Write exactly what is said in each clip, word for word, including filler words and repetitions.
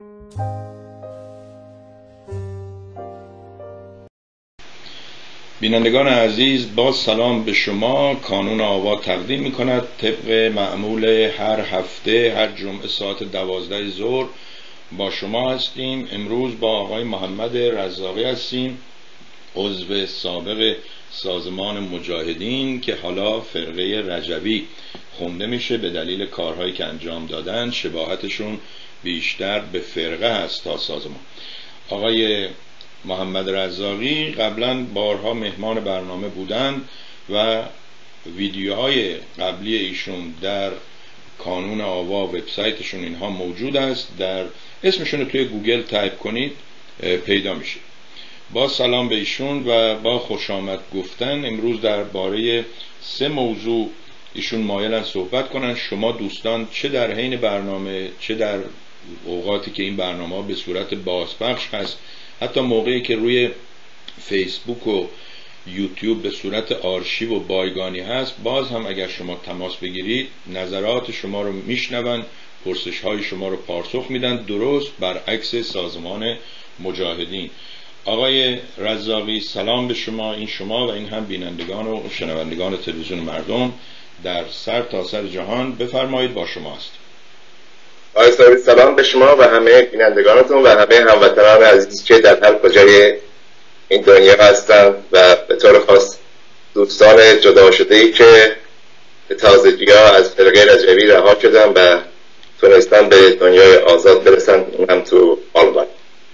بینندگان عزیز، با سلام به شما. کانون آوا تقدیم می کند طبق معمول هر هفته هر جمعه ساعت دوازده ظهر با شما هستیم. امروز با آقای محمد رزاقی هستیم، عضو سابق سازمان مجاهدین که حالا فرقه رجوی خونده میشه به دلیل کارهایی که انجام دادن. شباهتشون بیشتر به فرقه هست تا سازمان. آقای محمد رزاقی قبلا بارها مهمان برنامه بودند و ویدیوهای قبلی ایشون در کانون آوا وبسایتشون اینها موجود است. در اسمشون رو توی گوگل تایپ کنید پیدا میشه. با سلام به ایشون و با خوش آمد گفتن امروز درباره سه موضوع ایشون مایلن صحبت کنن. شما دوستان چه در حین برنامه چه در اوقاتی که این برنامه به صورت بازپخش هست، حتی موقعی که روی فیسبوک و یوتیوب به صورت آرشیو و بایگانی هست، باز هم اگر شما تماس بگیرید نظرات شما رو میشنون، پرسش های شما رو پاسخ میدن، درست برعکس سازمان مجاهدین. آقای رزاقی سلام به شما، این شما و این هم بینندگان و شنوندگان تلویزیون مردم در سر تا سر جهان. بفرمایید، با شما است. آقای سلام به شما و همه بینندگانتون و همه هموطنان عزیز که در هر کجای این دنیا هستن و به طور خاص دوستان جدا شده ای که به تازگی ها از فرقه رجوی رها شدن و تونستن به دنیای آزاد برسن، اونم تو آلمان.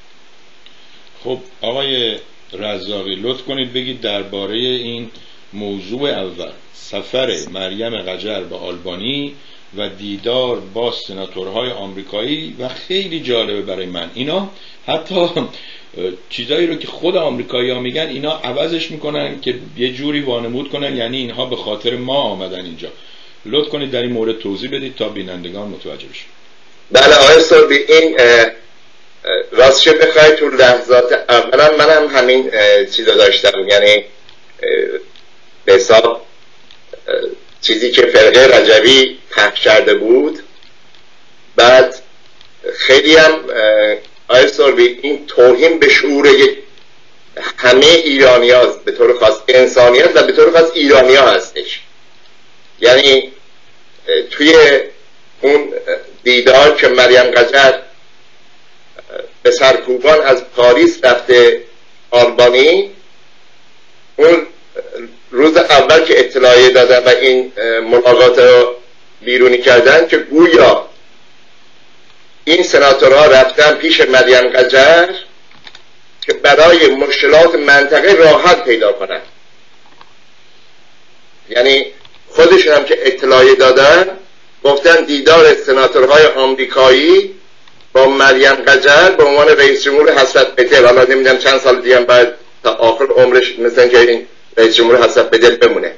خب آقای رزاقی لطف کنید بگید درباره این موضوع اول، سفر مریم قجر به آلبانی و دیدار با سناتورهای آمریکایی. و خیلی جالبه برای من اینا، حتی چیزایی رو که خود آمریکایی ها میگن اینا عوضش میکنن که یه جوری وانمود کنن یعنی اینها به خاطر ما آمدن اینجا. لطف کنید در این مورد توضیح بدید تا بینندگان متوجه بشن. بله آقای سربی، این راستش بخواید تو لحظات اولا منم همین چیزا داشتم، یعنی به حساب چیزی که فرقه رجوی پخش کرده بود. بعد خیلی هم آقای سربی این توهین به شعور همه ایرانی ها به طور خاص انسانیت و به طور خاص ایرانی ها هستش. یعنی توی اون دیدار که مریم قجر به سرکوبان از پاریس رفته آلبانی، اون روز اول که اطلاعیه دادن و این ملاقات رو بیرونی کردن که گویا این سناتورها رفتن پیش مریم قجر که برای مشکلات منطقه راحت پیدا کنن. یعنی خودشون هم که اطلاعیه دادن گفتن دیدار سناتورهای آمریکایی با مریم قجر به عنوان رئیس جمهور حسرت به دل، حالا نمیدونم چند سال دیگه بعد تا آخر عمرش مثلا که این رئیس جمهور حسرت به دل بمونه،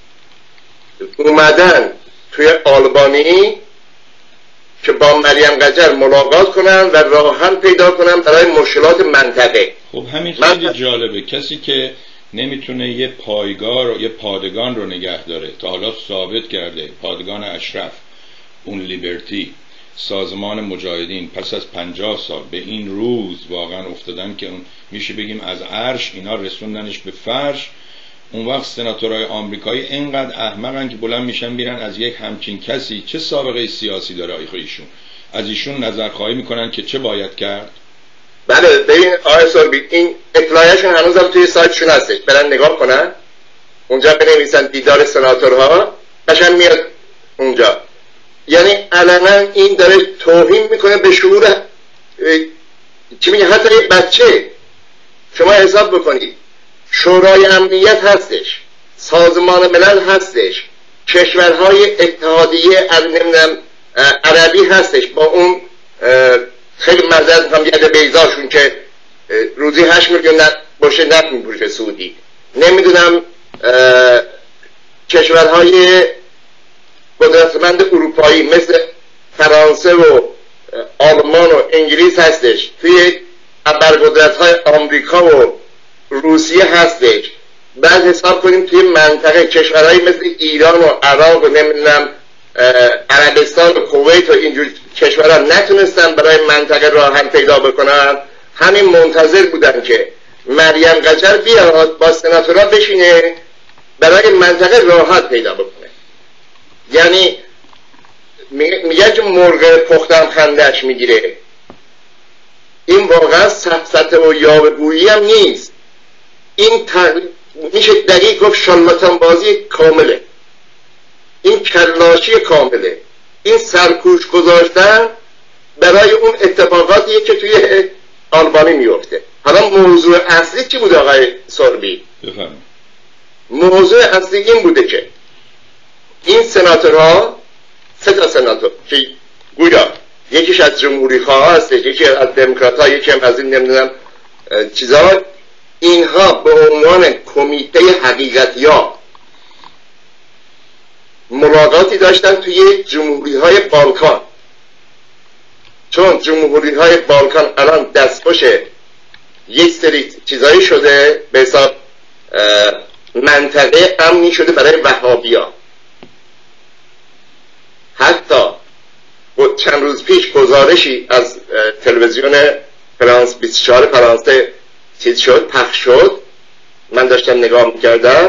اومدن توی آلبانی که با مریم قجر ملاقات کنن و راه حل پیدا کنن برای مشکلات منطقه. خب همین خیلی جالبه. کسی که نمیتونه یه پایگار و یه پادگان رو نگه داره، تا حالا ثابت کرده پادگان اشرف، اون لیبرتی، سازمان مجاهدین پس از پنجاه سال به این روز واقعا افتادن که اون میشه بگیم از عرش اینا رسوندنش به فرش. اون وقت سناتورهای آمریکایی اینقدر احمقن که بلند میشن میرن از یک همچین کسی چه سابقه سیاسی داره آخه ایشون از ایشون نظرخواهی میکنن که چه باید کرد. بله ببین آقای سربی، این اطلاعیه‌شون هنوزم توی سایتشون هستش، برن نگاه کنن اونجا بنویسن دیدار سناتورها، قشنگ میاد اونجا. یعنی علنا این داره توهین میکنه به شعور چی میگه حتی یک بچه. شما حساب بکنید شورای امنیت هستش، سازمان ملل هستش، کشورهای اتحادیه نمیدونم عربی هستش با اون خیلی معذرت میخوام ید بیضاشون که روزی هشت میلیون باشه نفت میفروشه سعودی، نمیدونم کشورهای قدرتمند اروپایی مثل فرانسه و آلمان و انگلیس هستش، توی ابرقدرت‌های آمریکا و روسیه هستش. بعد حساب کنیم توی منطقه کشورهایی مثل ایران و عراق و نمیدونم عربستان و کویت و اینجور کشورها نتونستن برای منطقه راه حل پیدا بکنن، همین منتظر بودن که مریم قجر بیاد با سناتورها بشینه برای منطقه راه حل پیدا بکنه. یعنی میگه که مرغ پختم خندش میگیره. این واقعا سفسطه و یاوه‌گویی هم نیست، این تر... میشه دقیق گفت شالاتان بازی کامله، این کلاشی کامله، این سرکوش گذاشتن برای اون اتفاقاتیه که توی آلبانی میفته. حالا موضوع اصلی چی بود آقای سوربی؟ بفهم. موضوع اصلی این بوده که این سناتورها، سه تا سناتور که گویا یکیش از جمهوری خواه هست، یکی از دموکرات ها، یکی هم از این نمیدونم چیزا، اینها به عنوان کمیته حقیقتیاب ملاقاتی داشتن توی جمهوری های بالکان، چون جمهوری های بالکان الان دستخوش یک سری چیزایی شده به حساب منطقه امنی شده برای وهابی ها. حتی چند روز پیش گزارشی از تلویزیون فرانس بیست و چهار فرانسه چیز شد، پخش شد، من داشتم نگاه میکردم.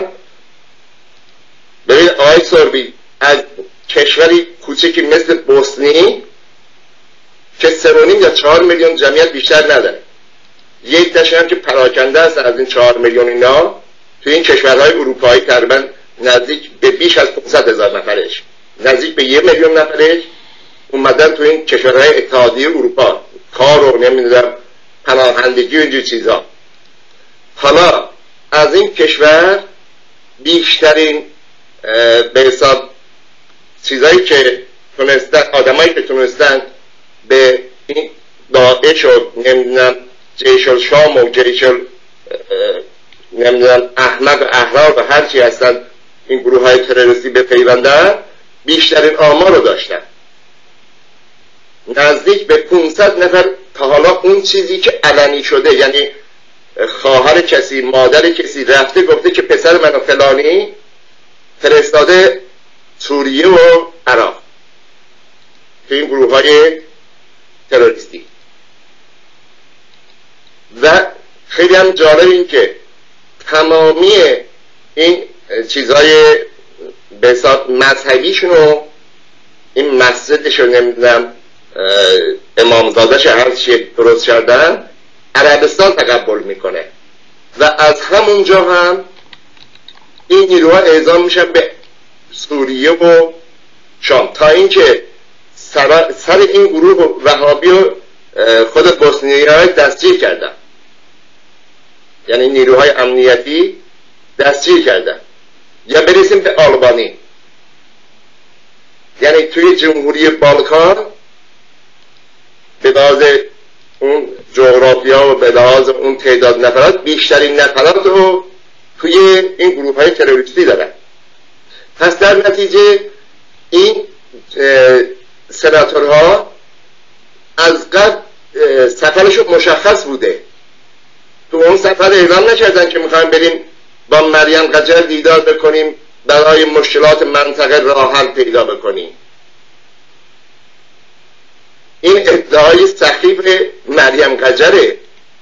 ببین آقای سوربی، از کشوری کوچکی مثل بوسنی که سه و نیم یا چهار میلیون جمعیت بیشتر نداره، یک تشه هم که پراکنده است از این چهار میلیون اینا، توی این کشورهای اروپایی تقریبا نزدیک به بیش از پانصد هزار نفرش، نزدیک به یک میلیون نفرش اومدن توی این کشورهای اتحادیه اروپا کار و نمیدونم پناهندگی و اینجور چیزا. حالا از این کشور بیشترین به حساب چیزایی که تونستن، آدمایی که تونستن به این داعش و نمیدونم جیش الشام و جیش نمیدونم احمد و احرار و هرچی هستن این گروه های تروریستی بپیوندن، بیشترین آمار رو داشتن، نزدیک به پانصد نفر تا حالا اون چیزی که علنی شده، یعنی خواهر کسی، مادر کسی رفته گفته که پسر منو فلانی فرستاده سوریه و عراق که این گروه های تروریستی. و خیلی هم جالب این که تمامی این چیزهای به حساب مذهبیشونو، این مسجدشو نمیدونم امامزادهش هر چی درست کردن، عربستان تقبل میکنه و از همونجا هم این نیروها اعزام میشن به سوریه و شام، تا اینکه سر, سر این گروه وهابی و خود بوسنیایی های دستگیر کردن، یعنی نیروهای امنیتی دستگیر کردن. یا برسیم به آلبانی، یعنی توی جمهوری بالکان به لحاظ اون جغرافیا و به لحاظ اون تعداد نفرات بیشترین نفرات رو توی این گروه های تروریستی دارن. پس در نتیجه این سناتورها از قبل سفرشون مشخص بوده، تو اون سفر اعلام نکردن که میخوایم بریم با مریم قجر دیدار بکنیم برای مشکلات منطقه راه حل پیدا بکنیم. این ادعای سخیف مریم قجره.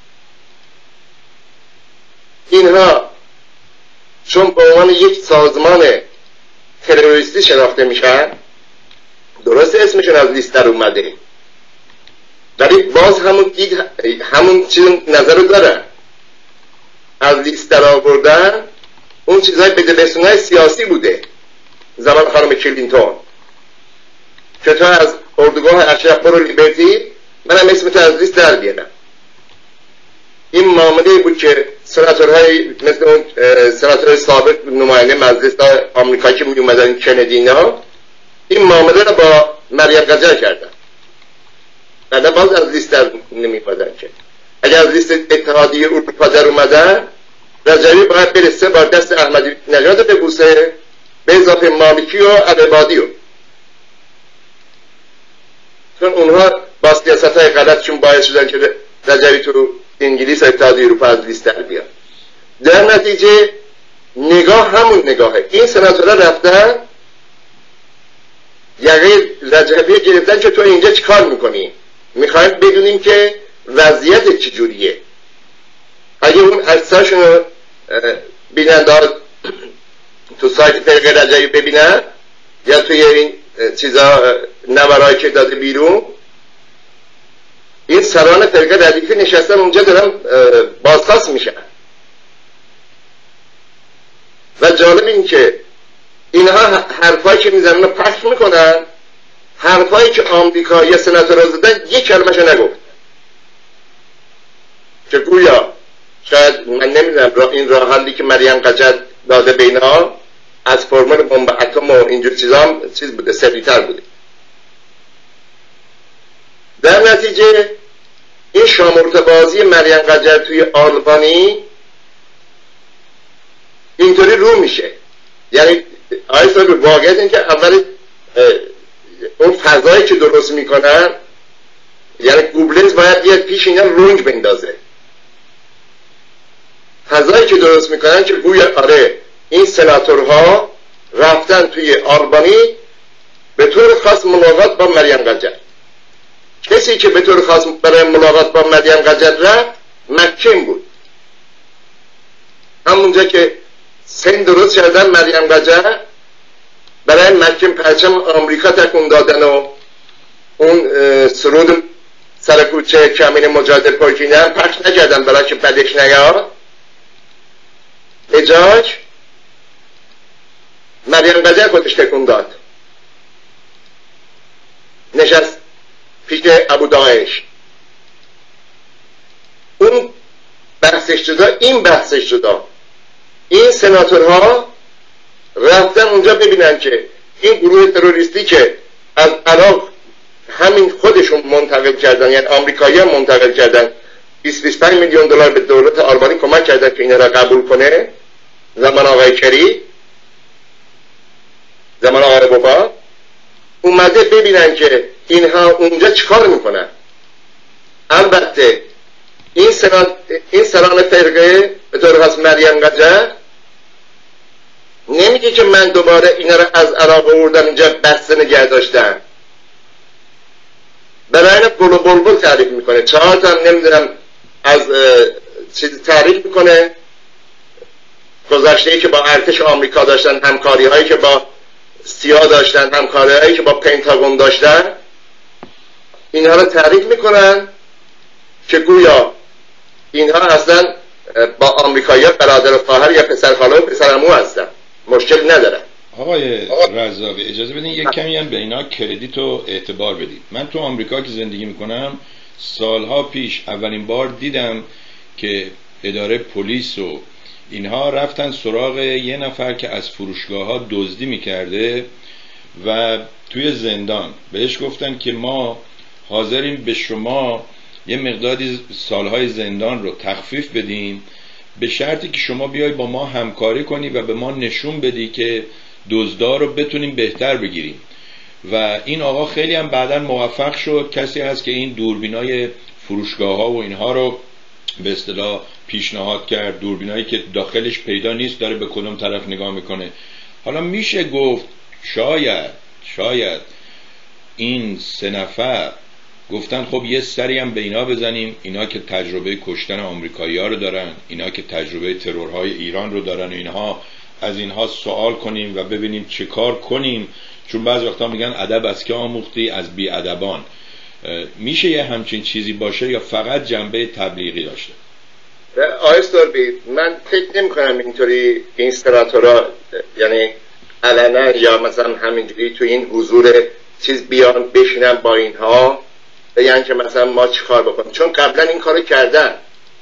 اینها چون به عنوان یک سازمان تروریستی شناخته میشن، درست اسمشون از لیست در اومده، ولی باز همون دید همون چیز نظر رو دارن، از لیست در آوردن اون چیزهای بدبستونهای سیاسی بوده زمان خانم کلینتون، که تو از اردوگاه اشرف برو لیبرتی منم اسمت از لیست در بیارم. این معامله بود که سناتورهای مثل اون سناتور سابق نماینده مجلس آمریکایی که می اومدن کندینا، این معامله رو با مریم قجر کردن، بعدا باز از لیست در نمی پادن که اگر از لیست اتحادیه اروپا در اومدن، رجوی باید بره سه بار دست احمدی نژاد رو ببوسه به اضافه مالکی و عبادی رو، چون اونها با سیاست های غلطشون باعث شدن که رجوی تو انگلیس و اتحادیه اروپا از لیست در بیاد. در نتیجه نگاه همون نگاهه. این سناتورها رفتن گرفتن که تو اینجا چی کار میکنی، میخوایم بدونیم که وضعیت چجوریه. اگه اون عکساشون رو بیننده تو سایت فرقه رجایی ببینن یا توی این چیزا نورایی که داده بیرون، این سران فرقه ردیفی نشستن اونجا دارن بازخواست میشن. و جالب این که اینها حرفایی که میزنن رو پخش میکنن، حرفایی که آمریکا یا سناتورها زدن یک کلمه‌شو نگفت، که گویا شاید من نمیدونم این راه حلی که مریم قجر داده به اینها از فرمول بمب اتم و اینجور چیزا هم چیز بوده، سریع‌تر بوده. در نتیجه این شامورت بازی مریم قجر توی آلبانی اینطوری رو میشه. یعنی آیسا به واقعیت این که اول اون فضایی که درست میکنن، یعنی گوبلنز باید بیاد پیش اینا رنگ بندازه. فضایی که درست میکنن که گویا آره این سناتورها رفتن توی آلبانی به طور خاص ملاقات با مریم قجر. کسی که به طور خاص برای ملاقات با مریم قجر رفت مکین بود، همونجا که سن درست کردن مریم قجر برای مکین پرچم آمریکا تکون دادن و اون سرود سر کوچه کمین مجاهد پرکینه هم پخش نکردن برای که بدش نیاد. اجاج مریم قجر خودش تکون داد، نشست پیش ابو داعش. اون بحثش جدا، این بحثش جدا. این سناتورها رفتن اونجا ببینن که این گروه تروریستی که از عراق همین خودشون منتقل کردن، یعنی آمریکایی هم منتقل کردن، بیست بیست و پنج میلیون دلار به دولت آلبانی کمک کردن که اینا را قبول کنه زمان آقای کری، زمان آقای بابا. اومده ببینن که اینها اونجا چیکار میکنن. البته این سران این سران فرقه به طور خاص مریم قجر نمیگه که من دوباره اینا رو از عراق آوردم اینجا بسته نگه داشتم. برای اینا گل و بلبل تعریف میکنه، چهار تا نمیدونم از چیز تعریف میکنه، گذشته‌ای که با ارتش آمریکا داشتن، همکاری هایی که با سیا داشتن، همکاری هایی که با پنتاگون داشتن، اینها رو تعریف میکنن که گویا اینها اصلا با آمریکایی برادر و خواهر یا پسر خاله و پسر عمو هستن، مشکل ندارن. آقای رضاوی اجازه بدین یک کمی هم به اینا کردیت و اعتبار بدید. من تو آمریکا که زندگی میکنم سالها پیش اولین بار دیدم که اداره پلیس و اینها رفتن سراغ یه نفر که از فروشگاه ها دزدی میکرده و توی زندان بهش گفتن که ما حاضریم به شما یه مقداری سالهای زندان رو تخفیف بدیم به شرطی که شما بیای با ما همکاری کنی و به ما نشون بدی که دزدا رو بتونیم بهتر بگیریم. و این آقا خیلی هم بعداً موفق شد. کسی هست که این دوربینای فروشگاه ها و اینها رو به اصطلاح پیشنهاد کرد، دوربینایی که داخلش پیدا نیست داره به کدوم طرف نگاه میکنه. حالا میشه گفت شاید شاید این سه نفر گفتن خب یه سری هم به اینا بزنیم، اینا که تجربه کشتن آمریکایی ها رو دارن، اینا که تجربه ترورهای ایران رو دارن، اینها از اینها سوال کنیم و ببینیم چه کار کنیم. چون بعض وقتا میگن ادب از که آموختی؟ از بی ادبان. میشه یه همچین چیزی باشه یا فقط جنبه تبلیغی داشته؟ آقای سوربی، من فکر نمی کنم اینطوری این سناتورها یعنی علنا یا مثلا همینجوری تو این حضور چیز بیان بشینن با اینها بگن که مثلا ما چی کار بکنیم، چون قبلا این کارو کردن.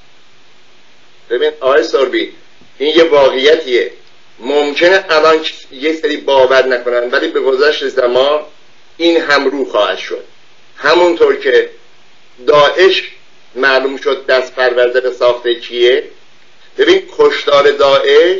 ببین آقای سوربی، این یه واقعیتیه. ممکنه الان یه سری باور نکنن ولی به گذشت زمان این هم رو خواهد شد. همونطور که داعش معلوم شد دست پرورده به ساخته کیه. ببین کشتار داعش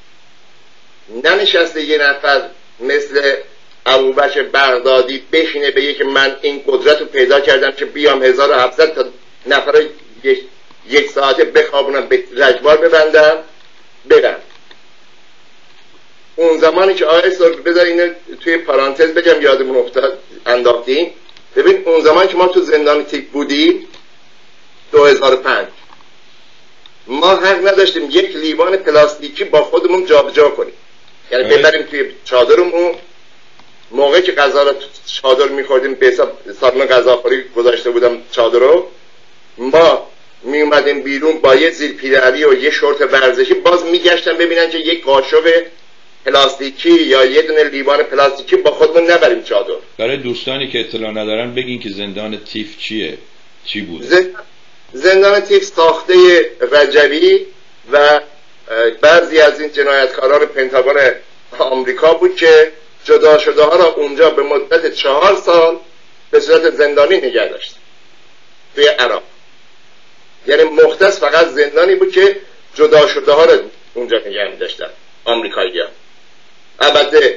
ننشسته یه نفر مثل ابوبکر بغدادی بشینه بگه که من این قدرت رو پیدا کردم که بیام هزار و هفتصد تا نفر یک, یک ساعته بخوابونم، به رجبار ببندم برم. اون زمانی که آقای سربی بذار اینو توی پرانتز بگم یادمون افتاد، انداختیم. ببین اون زمان که ما تو زندان تیپ بودیم دو هزار و پنج، ما حق نداشتیم یک لیوان پلاستیکی با خودمون جابجا کنیم، یعنی ببریم توی چادرمون. موقعی که غذا رو چادر می‌خوردیم، به حساب سالن غذاخوری گذاشته بودم چادر رو، ما می اومدیم بیرون با یه زیر پیرهنی و یه شورت ورزشی، باز میگشتن ببینن که یک قاشق پلاستیکی یا یه دونه لیوان پلاستیکی با خودمون نبریم چادر. برای دوستانی که اطلاع ندارن بگین که زندان تیف چیه؟ چی بوده؟ ز... زندان تیف ساخته رجبی و بعضی از این جنایتکاران پنتاگون آمریکا بود که جدا شده ها را اونجا به مدت چهار سال به صورت زندانی نگه داشت توی عراق. یعنی مختص فقط زندانی بود که جدا شده ها را اونجا نگه می داشتن آمریکایی ها. البته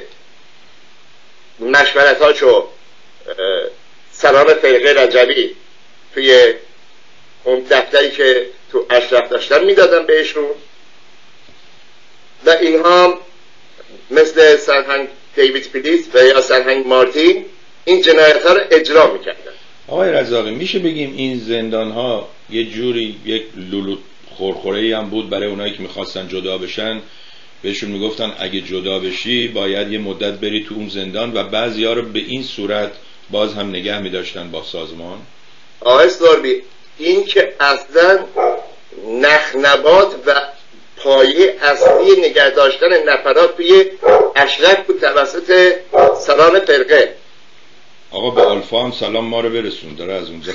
مشورت ها چو سران فرقه رجبی توی اون دفتری که تو اشرف داشتن میدادن بهشون و اینها مثل سرهنگ دیوید پلیس و یا سرهنگ مارتین این جنایت ها رو اجرا میکردن. آقای رزاقی میشه بگیم این زندان ها یه جوری یک لولو خورخوره‌ای هم بود برای اونایی که میخواستن جدا بشن؟ بهشون میگفتن اگه جدا بشی باید یه مدت بری تو اون زندان و بعضی ها رو به این صورت باز هم نگه میداشتن با سازمان. آقای ساربی این که اصلا نخنبات و پایه اصلی نگه داشتن نفرات توی اشرف بود توسط سران فرقه. آقا به آلفا هم سلام ما رو برسون، داره از اونجا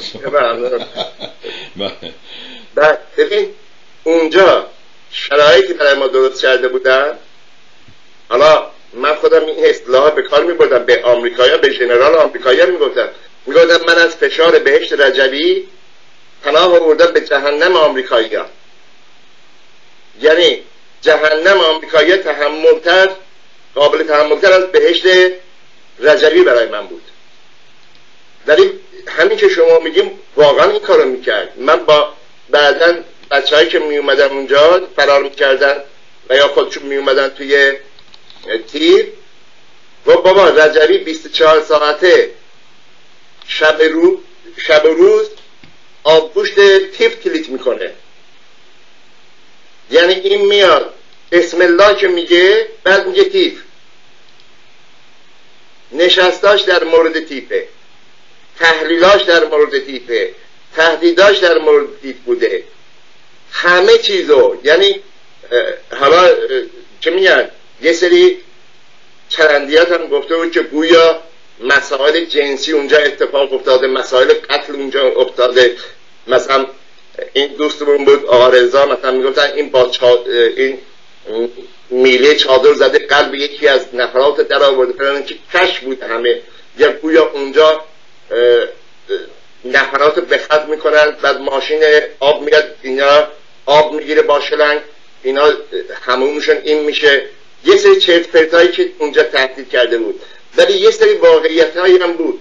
بعد ببین اونجا شرایطی برای ما درست کرده بودن. حالا من خودم این اصطلاح به کار می بردم، به آمریکایی‌ها، به ژنرال آمریکایی می گفتم می گفتم من از فشار بهشت رجبی پناه آوردم به جهنم آمریکایی‌ها. یعنی جهنم آمریکایی تحملتر قابل تحملتر از بهشت رجبی برای من بود. ولی همین که شما میگیم واقعا این کارو میکرد. من با بعداً بچه‌هایی که می اومدن اونجا فرار میکردن و یا خودشون می اومدن توی تیر و بابا رجبی بیست و چهار ساعته شب رو شب و روز آبگوشت تیف کلیت میکنه. یعنی این میاد بسم الله که میگه بعد میگه تیف، نشستاش در مورد تیفه، تحلیلاش در مورد تیفه، تهدیداش در مورد تیف بوده، همه چیزو. یعنی حالا چه میگن یه سری چرندیات هم گفته بود که گویا مسائل جنسی اونجا اتفاق افتاده، مسائل قتل اونجا افتاده. مثلا این دوستمون بود آقا رضا مثلا میگفتن این با چا... این میله چادر زده قلب یکی از نفرات در آورده فرانه که کش بود همه. یا گویا اونجا نفرات به خط میکنن، بعد ماشین آب میاد اینا آب میگیره با شلنگ، اینا همونشون این میشه. یه سری چرت پرتایی که اونجا تهدید کرده بود، ولی یه سری واقعیت هایی هم بود.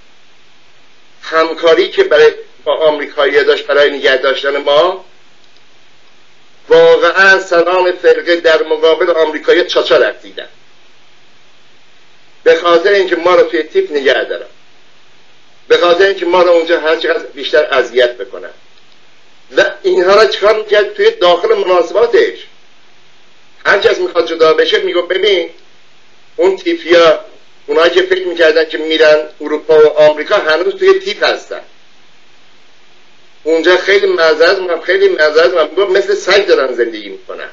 همکاری که برای با آمریکایی داشت برای نگه داشتن ما، واقعا سران فرقه در مقابل آمریکایی چاچا رفتیدن به خاطر اینکه ما رو توی تیپ نگه دارن، به خاطر اینکه ما رو اونجا هر چقدر بیشتر اذیت بکنن. و اینها را چکار میکرد توی داخل مناسباتش. هر کس میخواد جدا بشه میگو ببین اون تیپیا، اونایی که فکر میکردن که میرن اروپا و آمریکا هنوز توی تیپ هستن. اونجا خیلی معذرت میگم خیلی معذرت میگم میگم مثل سگ دارن زندگی میکنن.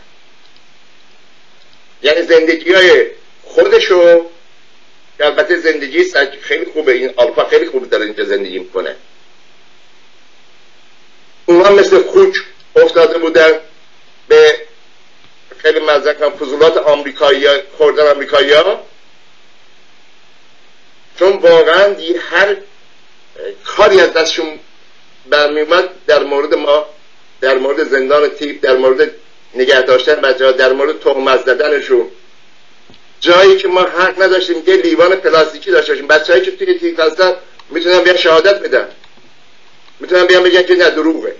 یعنی زندگی های خودشو، البته زندگی سگ خیلی خوبه، این آلفا خیلی خوب داره اینجا زندگی میکنه. اونها مثل خوک افتاده بودن به خیلی معذرت میگم فضولات آمریکایی خوردن آمریکایی ها، چون واقعا هر کاری از دستشون برمیومد در مورد ما، در مورد زندان تیپ، در مورد نگه داشتن بچه‌ها، در مورد تهمت زدنشون، جایی که ما حق نداشتیم که لیوان پلاستیکی داشته باشیم. بچه‌هایی که توی تیپ هستن میتونن بیان شهادت بدن، میتونن بیان بگن که نه دروغه.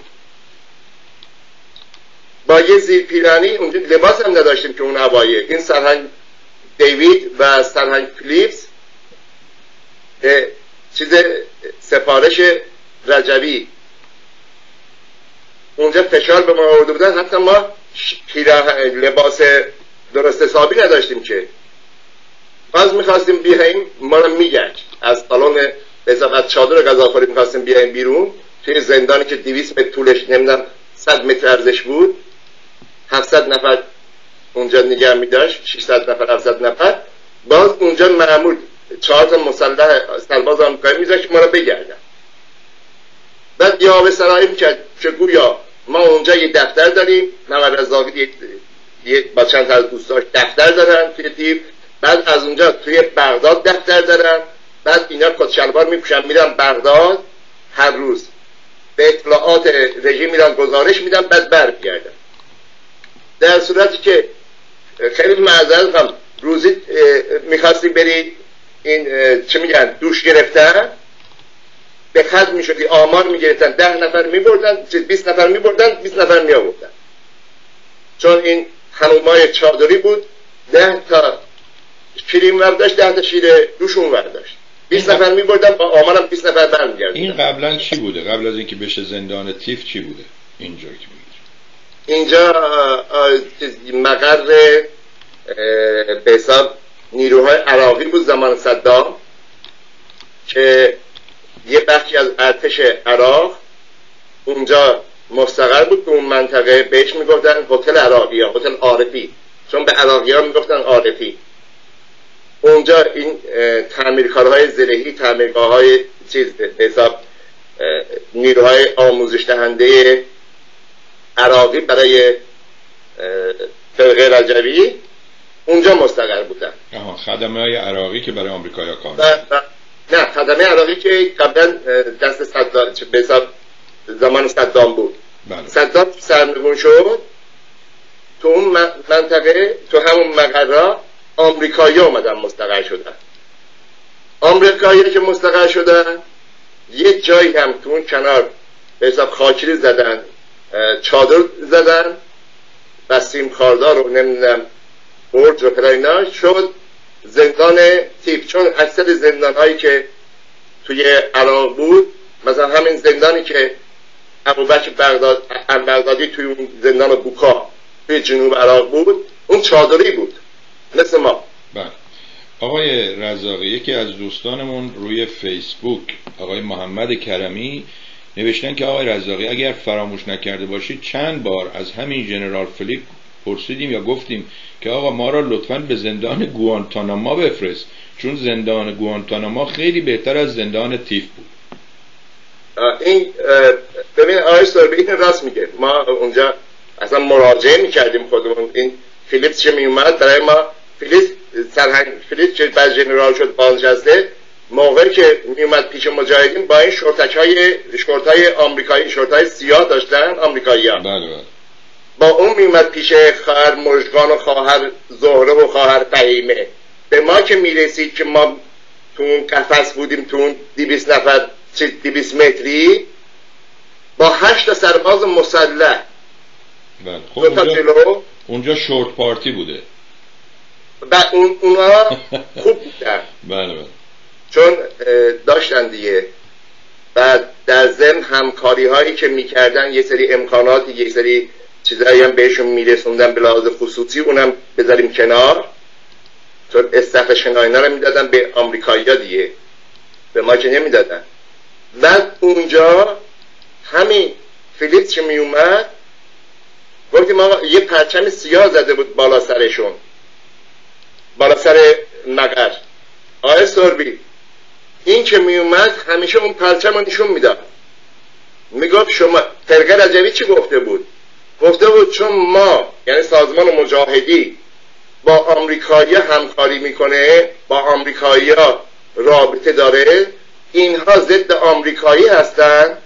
با یه زیر پیرانی اونجا لباس هم نداشتیم که اون هوایه. این سرهنگ دیوید و سرهنگ فلیپس چیز سفارش رجبی اونجا فشار به ما آورده بودن، حتی ما لباس درست حسابی نداشتیم که باز میخواستیم بیاییم، ما رو میگشت از سالن از چادر غذاخوری میخواستیم بیاییم بیرون توی زندانی که دویست متر طولش نمیدونم صد متر ارزش بود، هفتصد نفر اونجا نگه میداشت، ششصد نفر هفتصد نفر، باز اونجا معمول چهار تا مسلح سرباز آمریکایی میذاشت ما رو بگردن. بعد یه آب سرایی میکرد که گویا ما اونجا یه دفتر داریم، محمد رضاوی یه با چند تا از دوستاش دفتر دارن توی تیپ، بعد از اونجا توی بغداد دفتر دارن، بعد اینا کت شلوار میپوشن میرن بغداد، هر روز به اطلاعات رژیم میرن گزارش میدن، بعد برمیگردن. در صورتی که خیلی معذرت هم روزی میخواستی بری این چه میگن دوش گرفتن، به خط میشدی آمار میگرفتن، ده نفر میبردن، بیست نفر میبردن، بیست نفر میآوردن، چون این حمومای چادری بود، ده تا شیرین ورداشت، ده تا شیر دوشون ورداشت، بیست نفر میبردن، با آمارم بیست نفر برمیگردن. این قبلا چی بوده؟ قبل از اینکه بشه زندان تیف چی بوده؟ اینجا که میگید اینجا مقر به حساب نیروهای عراقی بود زمان صدام، که یه بخشی از ارتش عراق اونجا مستقر بود. تو اون منطقه بهش میگفتن هتل عراقی ها، هتل عارفی، چون به عراقی ها میگفتن عارفی. اونجا این تعمیرکارهای زرهی، تعمیرگاه های چیز به حساب نیروهای آموزش دهنده عراقی برای فرقه رجبی اونجا مستقر بودن. آها، خدمه های عراقی که برای آمریکایی ها کار نه، خدمه عراقی که قبلا دست صدام به حساب زمان صدام بود. بله. صدام سرنگون شد، تو اون منطقه، تو همون مقرها آمریکایی اومدن مستقر شدن. آمریکایی که مستقر شدن یه جایی هم تو اون کنار به حساب خاکری زدن، چادر زدن، بسیم خاردار رو نمیدونم برج و پلاینا شد زندان تیپ. چون اکثر زندان هایی که توی عراق بود، مثلا همین زندانی که ابوبکر بغداد بغدادی توی اون زندان بوکا توی جنوب عراق بود، اون چادری بود مثل ما. بله. آقای رزاقی، یکی از دوستانمون روی فیسبوک، آقای محمد کرمی، نوشتن که آقای رزاقی اگر فراموش نکرده باشید چند بار از همین ژنرال فلیپ پرسیدیم یا گفتیم که آقا ما را لطفاً به زندان گوانتاناما بفرست، چون زندان گوانتاناما خیلی بهتر از زندان تیف بود. این ببین آقای سوربی این راست میگه، ما اونجا اصلا مراجعه میکردیم خودمون. این فیلیپس که میومد برای ما، فیلیپس سرهنگ فیلیپس که بعد ژنرال شد بازنشسته، موقعی که میومد پیش مجاهدین با این شورتک‌های شورتای آمریکایی، شورتای سیاه داشتن آمریکایی‌ها. بله بله. با اون میومد پیش خواهر مژگان و خواهر زهره و خواهر فهیمه. به ما که میرسید که ما تو اون قفس بودیم، تو اون دویست نفر دویست متری با هشت سرباز مسلح. بله. خب اونجا, اونجا شورت پارتی بوده. بعد اون اونا خوب بودن. بله بله. چون داشتن دیگه. بعد در ضمن همکاری هایی که میکردن، یه سری امکاناتی، یه سری چیزایی هم بهشون میرسوندن به لحاظ خصوصی، اونم بذاریم کنار، چون استخر شناینا رو میدادن به آمریکایی‌ها دیگه، به ما که نمیدادن. بعد اونجا همین فیلیپس که میومد گفتیم آقا یه پرچم سیاه زده بود بالا سرشون، بالا سر مقر. آقای سوربی این که میومد همیشه اون پرچم رو نشون میداد، میگفت شما فرقه رجبی چی گفته بود؟ گفته بود چون ما یعنی سازمان مجاهدی با آمریکایی همکاری میکنه، با آمریکایی رابطه داره، اینها ضد آمریکایی هستن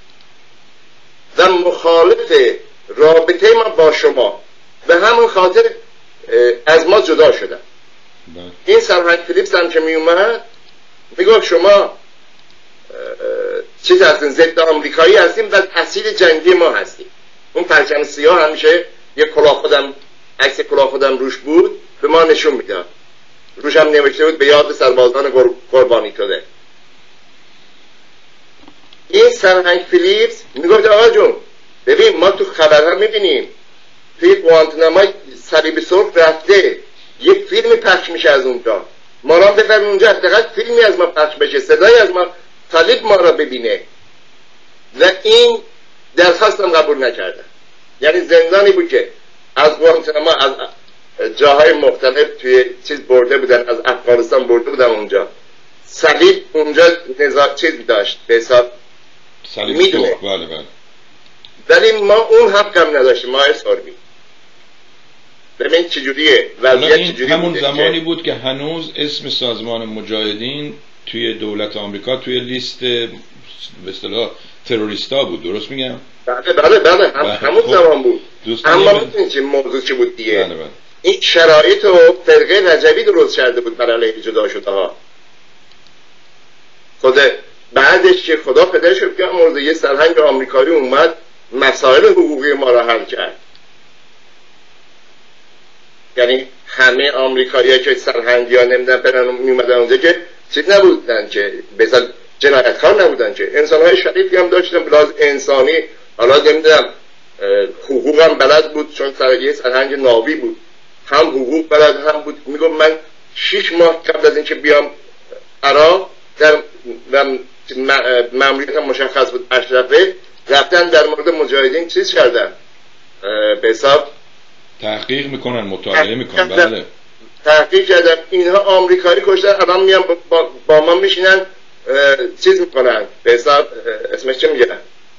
و مخالف رابطه ما با شما، به همون خاطر از ما جدا شدن. این سرهنگ فیلیپس هم که می اومد میگفت شما چیز هستین، ضد آمریکایی هستیم و اسیر جنگی ما هستیم. اون پرچم سیاه همیشه یه کلاه خودم، عکس کلاه خودم روش بود، به ما نشون میداد، روش هم نوشته بود به یاد سربازان قربانی شده. این سرهنگ فیلیپس میگفت آقا جون ببین ما تو خبرها میبینیم توی گوانتنامو صلیب سرخ رفته، یک فیلمی پخش میشه از اونجا، ما را بفرمین اونجا حداقل فیلمی از ما پخش بشه، صدای از ما طالب ما را ببینه. و این درخواستم قبول نکردن. یعنی زندانی بود که از گوانتنامو از جاهای مختلف توی چیز برده بودن، از افغانستان برده بودن اونجا، صلیب اونجا نظام چیز داشت به حساب میدونه، بله بله. ولی ما اون حق هم نداشتیم. ما ساربی ببین چجوریه وضعیت، چجوری همون زمانی بود که هنوز اسم سازمان مجاهدین توی دولت آمریکا توی لیست به اصطلاح تروریستا بود، درست میگم؟ بله بله بله هم همون خب زمان بود. اما میدونید چه موضوع چه بود دیگه؟ بله بله. این شرایط رو فرقه رجوی درست کرده بود برای علیه جدا شده ها. خود بعدش که خدا پدرش رو که مورد یه سرهنگ آمریکایی اومد مسائل حقوقی ما را حل کرد. یعنی همه آمریکایی‌ها که سرهنگی‌ها نمیدن برن میومدن اونجا که چیز نبودن، که مثلا جنایتکار نبودن، که انسان‌های شریفی هم داشتن بلاز انسانی. حالا نمیدونم حقوق هم بلد بود، چون سرگیه سرهنگ ناوی بود، هم حقوق بلد هم بود. میگم من شش ماه قبل از اینکه بیام عراق در مأموریت هم مشخص بود اشرفه، رفتن در مورد مجاهدین چیز کردن، به حساب تحقیق میکنن، مطالعه میکنن. بله تحقیق کردن. اینها آمریکایی کشتن، الان میان با, با ما میشینن چیز میکنن، به حساب اسمش چه میگن،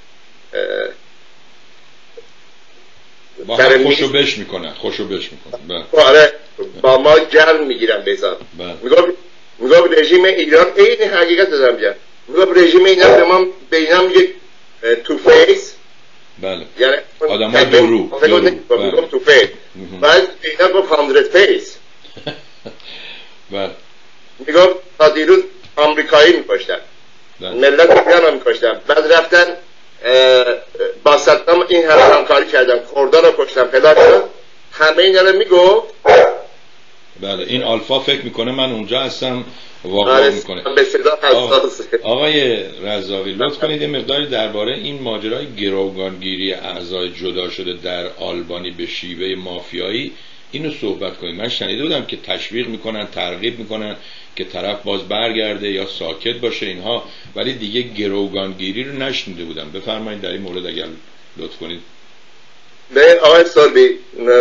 با هم خوشو بش میکنن خوشو بش میکنن. آره با ما گرم میگیرن به حساب. میگم میگم رژیم ایران این حقیقت دادم میگم، میگم رژیم اینا به ما به اینا میگه تو فیس. بله یعنی آدم‌ها درو درو میگم تو فیس، بعد اینا با هندرد فیس. بله میگم تا دیروز آمریکایی میکشتن، ملت ایران میکشتن، بعد رفتن با صدام این همه همکاری کردن، کردان رو کشتن، فلان کردن، همه اینا رو میگفت. بله این آلفا فکر میکنه من اونجا هستم، واقعا میکنه. آقای رضاوی لطف کنید یه مقداری درباره این ماجرای گروگانگیری اعضای جدا شده در آلبانی به شیوه مافیایی اینو صحبت کنید. من شنیده بودم که تشویق میکنن، ترغیب میکنن که طرف باز برگرده یا ساکت باشه اینها، ولی دیگه گروگانگیری رو نشنیده بودم. بفرمایید در این مورد اگر لطف کنید. به آقای سالبی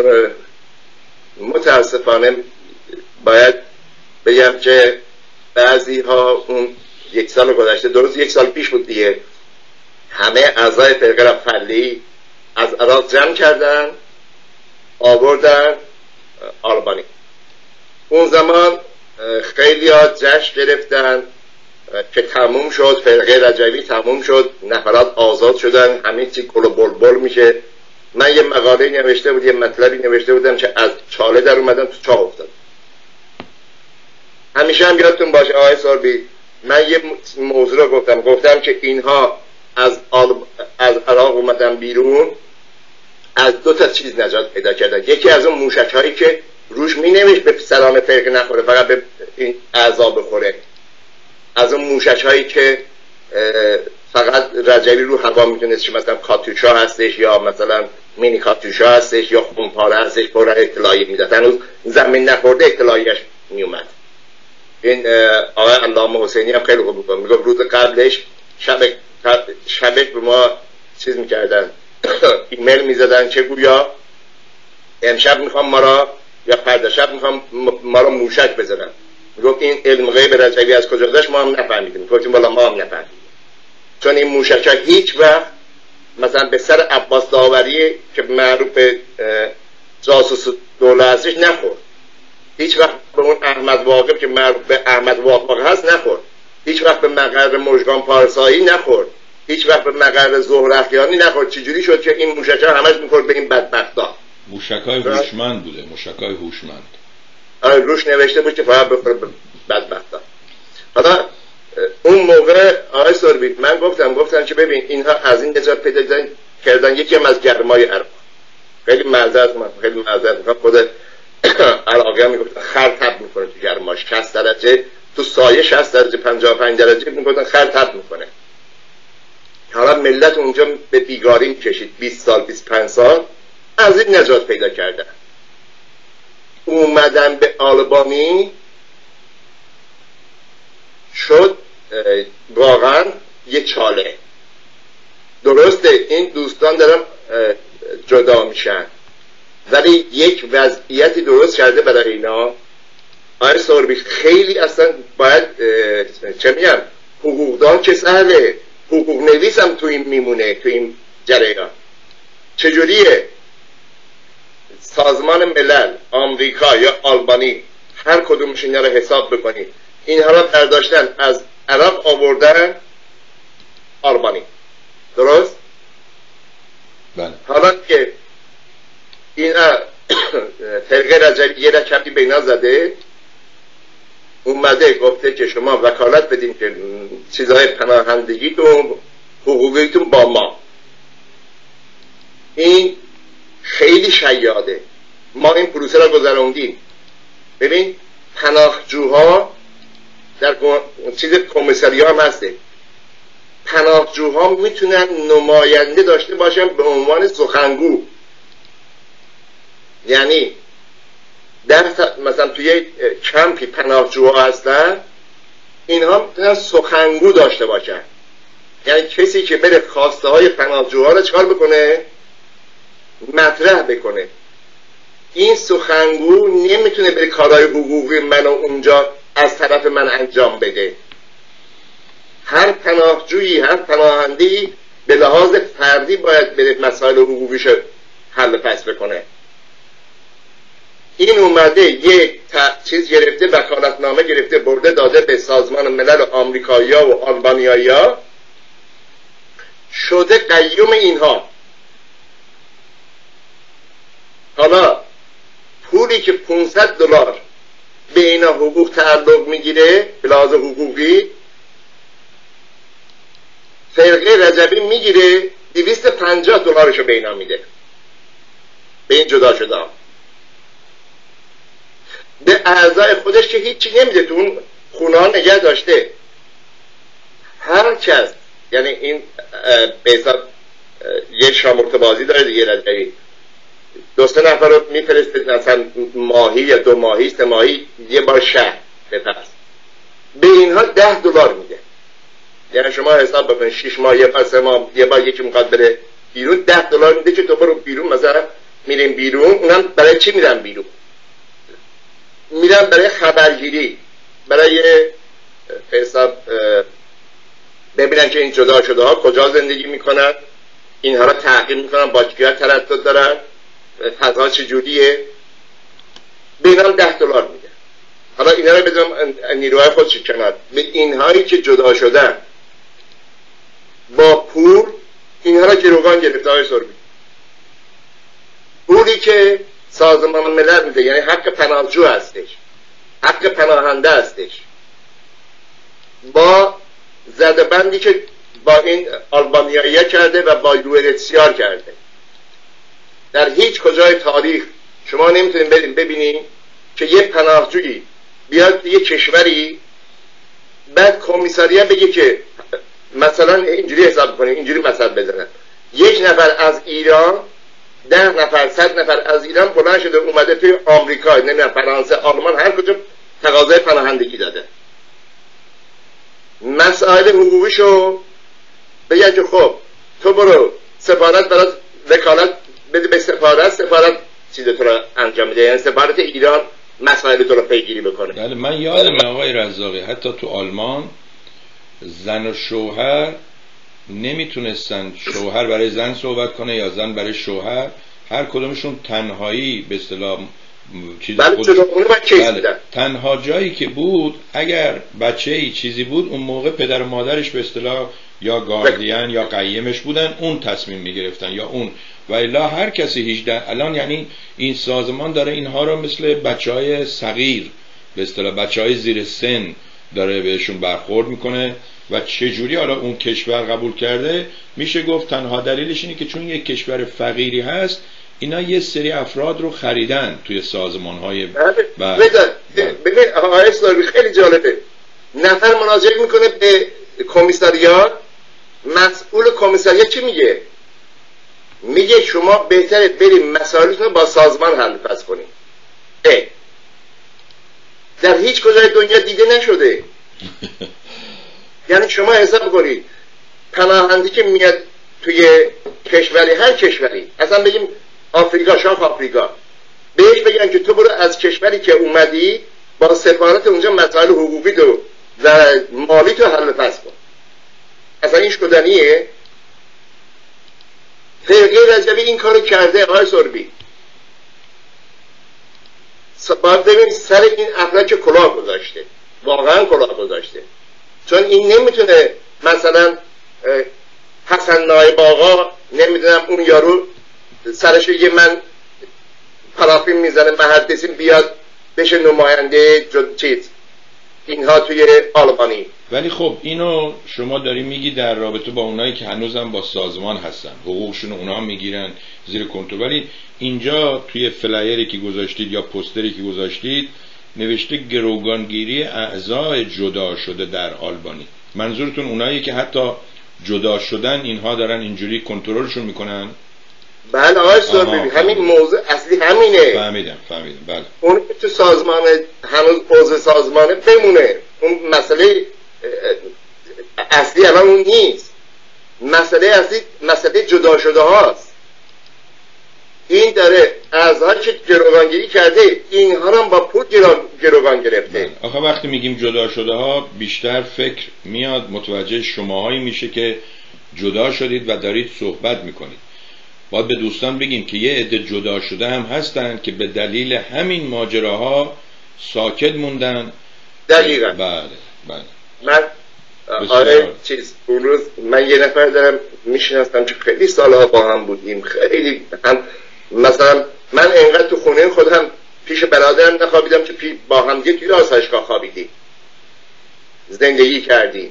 متاسفانه باید بگم که بعضی ها اون یک سال گذشته، درست یک سال پیش بود دیگه، همه اعضای فرقه فلی از عراق جمع کردن آوردن آلبانی. اون زمان خیلی ها جشن گرفتن که تموم شد، فرقه رجوی تموم شد، نفرات آزاد شدن، همه چی گل و بلبل میشه. من یه مقاله نوشته بود، یه مطلبی نوشته بودم که از چاله در اومدم تو چاه افتاد. همیشه هم یادتون باشه آقای ساربی، من یه موضوع رو گفتم گفتم که اینها از از عراق اومدن بیرون، از دو تا چیز نجات پیدا کردن. یکی از اون موشک هایی که روش می نوشت به سلام فرقه نخوره، فقط به این اعضا بخوره، از اون موشک هایی که فقط رجوی رو هوا میتونست، مثلا کاتوشا هستش یا مثلا مینی کاتوشا هستش یا خونپاره هستش، پر اطلاعی میداد، هنوز زمین نخورده اطلاعیش میومد. این آقای علامه حسینی هم خیلی خوب بود، میگفت روز قبلش شب شبش به ما چیز میکردن ایمیل میزدن که گویا امشب میخوام ما را یا فردا شب میخوام ما را موشک بزنن. میگفت این علم غیب رجوی از کجا داشت ما هم نفهمیدیم. گفتیم والا ما هم نفهمیدیم، چون این موشک ها هیچ وقت مثلا به سر عباس داوری که معروف به جاسوس دوله هستش نخورد، هیچ وقت به اون احمد واقف که معروف به احمد واقف هست نخورد، هیچ وقت به مقر مژگان پارسایی نخورد، هیچ وقت به مقر زهرخیانی نخورد. چجوری شد که این موشک ها همش میخورد به این بدبختا؟ موشک های هوشمند بوده، موشک های هوشمند. آره روش نوشته بود که فقط بخوره به بدبختا. حالا اون موقع آقای سربی من گفتم گفتم که ببین اینها از این نجات پیدا کردن، یکی هم از گرمای عراق. خیلی معذرت من خیلی معذرت میخوام، خود عراقی هم میگفتن خر تب میکنه تو گرماش، شصت درجه تو سایه، شصت درجه پنجاه و پنج درجه میگفتن خر تب میکنه. حالا ملت اونجا به بیگاری میکشید، بیست سال بیست و پنج سال از این نجات پیدا کردن. اومدن به آلبانی شد واقعا یه چاله. درسته این دوستان دارن جدا میشن، ولی یک وضعیتی درست کرده برای اینا. آقای سوربی خیلی اصلا باید چه میگم حقوقدان که سهله، حقوق نویس هم تو این میمونه، تو این جریان. چجوریه سازمان ملل، آمریکا یا آلبانی، هر کدومش اینا رو حساب بکنید، اینها رو برداشتن از عراق آوردن آلبانی، درست؟ بله. حالا که اینا فرقه رجبی یه رکبی بینا زده، اومده گفته که شما وکالت بدین که چیزهای پناهندگیتون حقوقیتون با ما. این خیلی شیاده. ما این پروسه را گذروندیم. ببین پناهجوها در چیز کمیسریا هم هسته، پناهجوها میتونن نماینده داشته باشن به عنوان سخنگو. یعنی در مثلا توی کمپی پناهجوها هستن، اینها میتونن سخنگو داشته باشن. یعنی کسی که بره خواسته های پناهجوها رو چکار بکنه؟ مطرح بکنه. این سخنگو نمیتونه بره کارهای حقوقی منو اونجا از طرف من انجام بده. هر پناهجویی، هر پناهندی به لحاظ فردی باید بره مسائل حقوقیش حل فصل بکنه. این اومده یک چیز گرفته، وکالتنامه گرفته، برده داده به سازمان ملل آمریکایی‌ها و آلبانیایی‌ها، شده قیوم اینها. حالا پولی که پانصد دلار به اینا حقوق تعلق میگیره به لحاظ حقوقی، فرقه رجبی میگیره دویست و پنجاه دلارشو به اینا میده، به این جدا شده. به اعضای خودش که هیچی نمیده، تو اون خونه ها نگه داشته. هر کس، یعنی این به حساب یه شامرت بازی داره دیگه، رجبی دو سه نفر رو میفرسته مثلا ماهی یا دو ماهی سه ماهی یه بار شهر بپس، به اینها ده دلار میده. یعنی شما حساب بکنید شش ماه یه بار، سه ماه یه بار یکی میخواد بره بیرون، ده دلار میده که تو برو بیرون. مثلا میریم بیرون، اونم برای چی میرن بیرون؟ میرن برای خبرگیری، برای حساب ببینن که این جدا شده ها کجا زندگی میکنن، اینها را تحقیق میکنن، با کیا تردد دارن، فضا چجوریه. به اینا ده دلار میده. حالا اینا رو بدونم نیروهای خودش کنار. به اینهایی که جدا شدن با پول، اینها را گروگان گرفته های سربی. پولی که سازمان ملل میده، یعنی حق پناهجو هستش، حق پناهنده هستش، با زدبندی که با این آلبانیایی کرده و با یو ان اچ سی آر کرده. در هیچ کجای تاریخ شما نمیتونید برید ببینید که یه پناهجویی بیاد یه کشوری، بعد کمیساریه بگه که مثلا اینجوری حساب کنیم، اینجوری مثلا بزنن، یک نفر از ایران، ده نفر، صد نفر از ایران بلند شده اومده توی آمریکا، نمیدونم فرانسه، آلمان، هر کجا تقاضای پناهندگی داده، مسائل حقوقیشو بگه که خب تو برو سفارت برات وکالت بده به سفارت، سفارت چیز تو رو انجام میده، یعنی سفارت ایران مسائل تو رو پیگیری بکنه. بله من یادم آقای رزاقی حتی تو آلمان زن و شوهر نمیتونستن شوهر برای زن صحبت کنه یا زن برای شوهر، هر کدومشون تنهایی به اصطلاح چیزی بود. بله. تنها جایی که بود اگر بچه‌ای چیزی بود اون موقع پدر و مادرش به اصطلاح یا گاردین یا قیمش بودن، اون تصمیم میگرفتن یا اون، و الا هر کسی هجده. الان یعنی این سازمان داره اینها رو مثل بچهای صغیر به اصطلاح بچهای زیر سن داره بهشون برخورد میکنه. و چجوری حالا اون کشور قبول کرده؟ میشه گفت تنها دلیلش اینه که چون یک کشور فقیری هست، اینا یه سری افراد رو خریدن توی سازمان های ببین آقای سلطانی خیلی جالبه، نفر مراجعه میکنه به کمیساریات، مسئول کمیسریات چی میگه؟ میگه شما بهتره بریم مسائلتون رو با سازمان حل فصل کنیم. اه. در هیچ کجای دنیا دیده نشده. یعنی شما حساب کنید پناهنده که میاد توی کشوری، هر کشوری، اصلا بگیم آفریقا، شاخ آفریقا، بهش بگن که تو برو از کشوری که اومدی با سفارت اونجا مسائل حقوقی تو و مالی تو حل فصل کن. اصلا این شدنیه؟ فرقه رجبی این کارو کرده آقای سربی. باید ببین سر این افراد که کلاه گذاشته، واقعا کلاه گذاشته. چون این نمیتونه مثلا حسن نایب آقا نمیدونم اون یارو سرش یه من پرافین میزنه محدثین بیاد بشه نماینده چیز اینها توی آلبانی. ولی خب اینو شما داری میگی در رابطه با اونایی که هنوزم با سازمان هستن، حقوقشون اونا میگیرن زیر کنترل، ولی اینجا توی فلایری که گذاشتید یا پوستری که گذاشتید نوشته گروگانگیری اعضای جدا شده در آلبانی. منظورتون اونایی که حتی جدا شدن اینها دارن اینجوری کنترلشون میکنن؟ بله آقای سربی، همین موضوع اصلی همینه. فهمیدم فهمیدم بله. اون که تو سازمان هنوز عضو سازمانه بمونه، اون مسئله اصلی الان اون نیست. مسئله اصلی مسئله جدا شده هاست. این داره اعضا که گروگانگیری کرده اینها رو با پول گروگان گرفته. آخه وقتی میگیم جدا شده ها بیشتر فکر میاد متوجه شماهایی میشه که جدا شدید و دارید صحبت میکنید. باید به دوستان بگیم که یه عده جدا شده هم هستن که به دلیل همین ماجراها ساکت موندن. دقیقا. بله بله. من آره چیز اون روز من یه نفر دارم میشناستم که خیلی سالها با هم بودیم، خیلی هم مثلا من اینقدر تو خونه خودم پیش برادرم نخوابیدم که با هم دیگه توی آسایشگاه خوابیدیم، زندگی کردیم.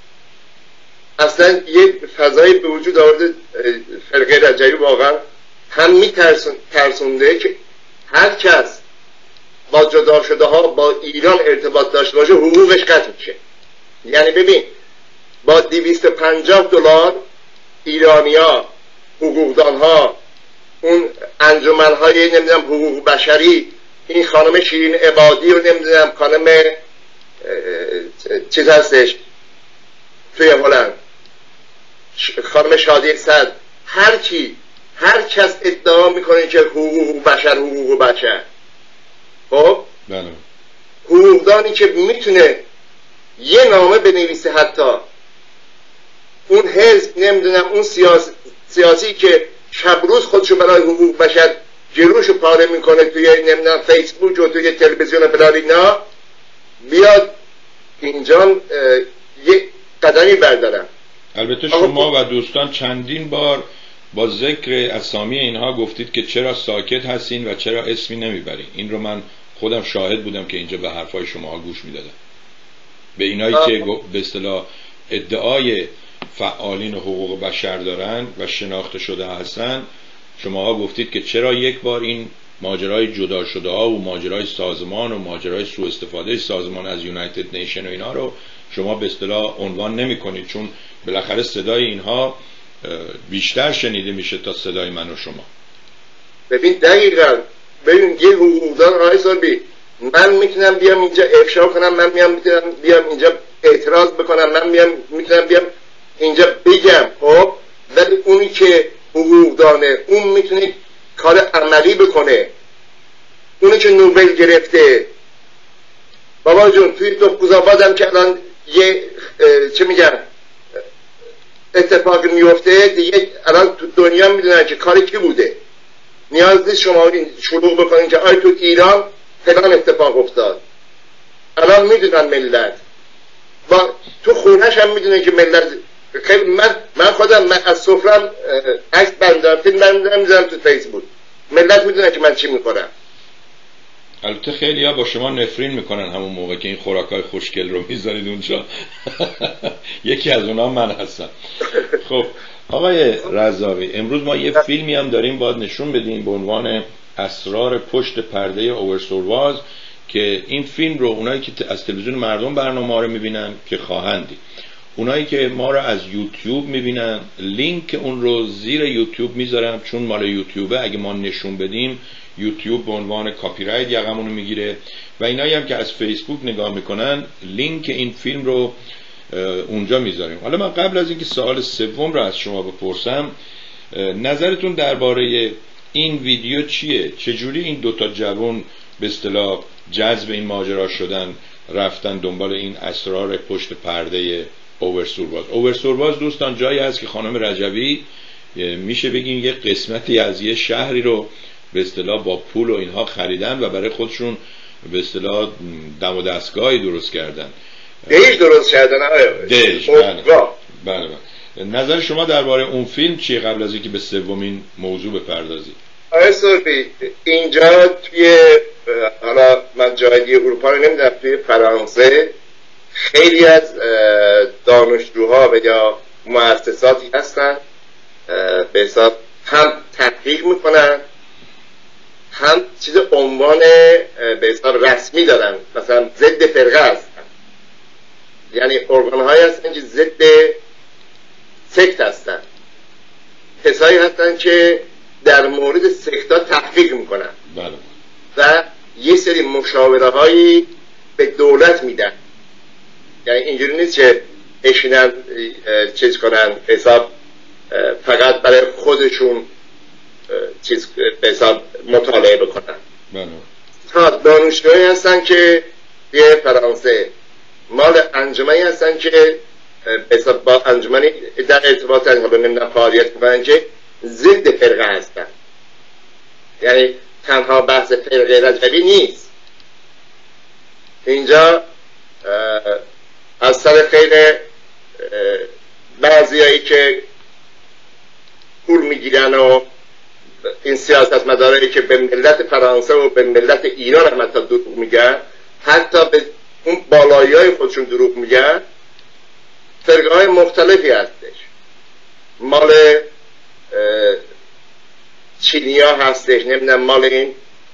اصلا یه فضایی به وجود آورده فرقه رجبی واقعا هم میترسونده که هر کس با جدا شده ها با ایران ارتباط داشته باشه حقوقش قطع میشه. یعنی ببین با دویست و پنجاه دلار ایرانیا، حقوقدان ها، اون انجمن های نمیدونم حقوق بشری، این خانم شیرین عبادی و نمیدونم خانم چیز هستش توی هلند، خانم شادی صد، هر کی هر کس ادعا میکنه که حقوق بشر حقوق بشر، خب بله، حقوقدانی که میتونه یه نامه بنویسه، حتی اون حزب نمیدونم اون سیاسی, سیاسی که شب روز خودشو برای حقوق بشر جلوشو پاره میکنه توی نمیدونم فیسبوک و توی تلویزیون و فلان اینا، بیاد اینجا یه قدمی بردارن. البته شما و دوستان چندین بار با ذکر اسامی اینها گفتید که چرا ساکت هستین و چرا اسمی نمیبرین. این رو من خودم شاهد بودم که اینجا به حرفای شما گوش میدادم. به اینایی آه. که به اصطلاح ادعای فعالین حقوق بشر دارن و شناخته شده هستن، شماها گفتید که چرا یک بار این ماجرای جدا شده ها و ماجرای سازمان و ماجرای سوء استفاده سازمان از یونایتد نیشن و اینا رو شما به اصطلاح عنوان نمی کنید، چون بالاخره صدای اینها بیشتر شنیده میشه تا صدای من و شما. ببین دقیقاً، ببین یه حقوقدان آقای سربی، من میتونم بیام اینجا افشا کنم، من میام میتونم بیام اینجا اعتراض بکنم، من میام میتونم بیام اینجا بگم، خب ولی اونی که حقوقدانه اون میتونه کار عملی بکنه. اونی که نوبل گرفته بابا جون توی دختوزآباد هم که الان یه چه میگم اتفاق میفته دیگه، الان تو دنیا میدونن که کاری کی بوده. نیاز نیست شما این شروع بکنین که آی تو ایران فلان اتفاق افتاد. الان میدونن ملت، با تو خونهش هم میدونه که ملت خیلی. من من خودم من از سفرم عکس بندارم فیلم بندارم میذارم تو فیسبوک، ملت میدونن که من چی میکنم. البته خیلی ها با شما نفرین میکنن همون موقع که این خوراکای خوشگل رو میذارید اونجا. یکی از اونا من هستم. خب آقای رضاوی، امروز ما یه فیلمی هم داریم باید نشون بدیم به عنوان اسرار پشت پرده اوورسورواز، که این فیلم رو اونایی که از تلویزیون مردم برنامه رو میبینن که خواهندی، اونایی که ما رو از یوتیوب میبینن لینک اون رو زیر یوتیوب میذارم، چون مال یوتیوبه، اگه ما نشون بدیم یوتیوب به عنوان کاپی رایت یقمونو میگیره. و اینایی هم که از فیسبوک نگاه میکنن لینک این فیلم رو اونجا میذاریم. حالا من قبل از اینکه سوال سوم رو از شما بپرسم، نظرتون درباره این ویدیو چیه؟ چجوری این دوتا جوان به اصطلاح جذب این ماجرا شدن، رفتن دنبال این اسرار پشت پرده اوورسورباز؟ اوورسورباز دوستان جایی هست که خانم رجوی میشه بگیم یه قسمتی از یه شهری رو به اصطلاح با پول و اینها خریدن و برای خودشون به اصطلاح دم و دستگاهی درست کردن. دیش درست کردن. دیش بله. بله بله. نظر شما درباره اون فیلم چیه قبل از اینکه به سومین موضوع بپردازید؟ آقای سربی، اینجا توی حالا من جای دیگه اروپا رو نمیدونم، توی فرانسه خیلی از دانشجوها و یا مؤسساتی هستن به حساب هم تحقیق میکنن هم چیز عنوان به حساب رسمی دارن، مثلا ضد فرقه هستن، یعنی ارگان هایی هستن که ضد سکت هستن، کسایی هستن که در مورد سکت ها تحقیق میکنن بله. و یه سری مشاوره هایی به دولت میدن. یعنی اینجوری نیست که اشینن چیز کنن حساب فقط برای خودشون چیز به حساب مطالعه بکنن. بله. تا دانشجوهایی هستن که یه فرانسه مال انجمنی هستن که حساب با انجمنی در ارتباط هستن، نمیدونم فعالیت میکنن که ضد فرقه هستن. یعنی تنها بحث فرقه رجوی نیست اینجا، از سر خیلی بعضیایی که پول میگیرن و این سیاست مدارایی که به ملت فرانسه و به ملت ایران هم حتی دروغ میگن، حتی به اون بالایی های خودشون دروغ میگن، فرقه های مختلفی هستش. مال چینیا هستش، نمیدونم مال این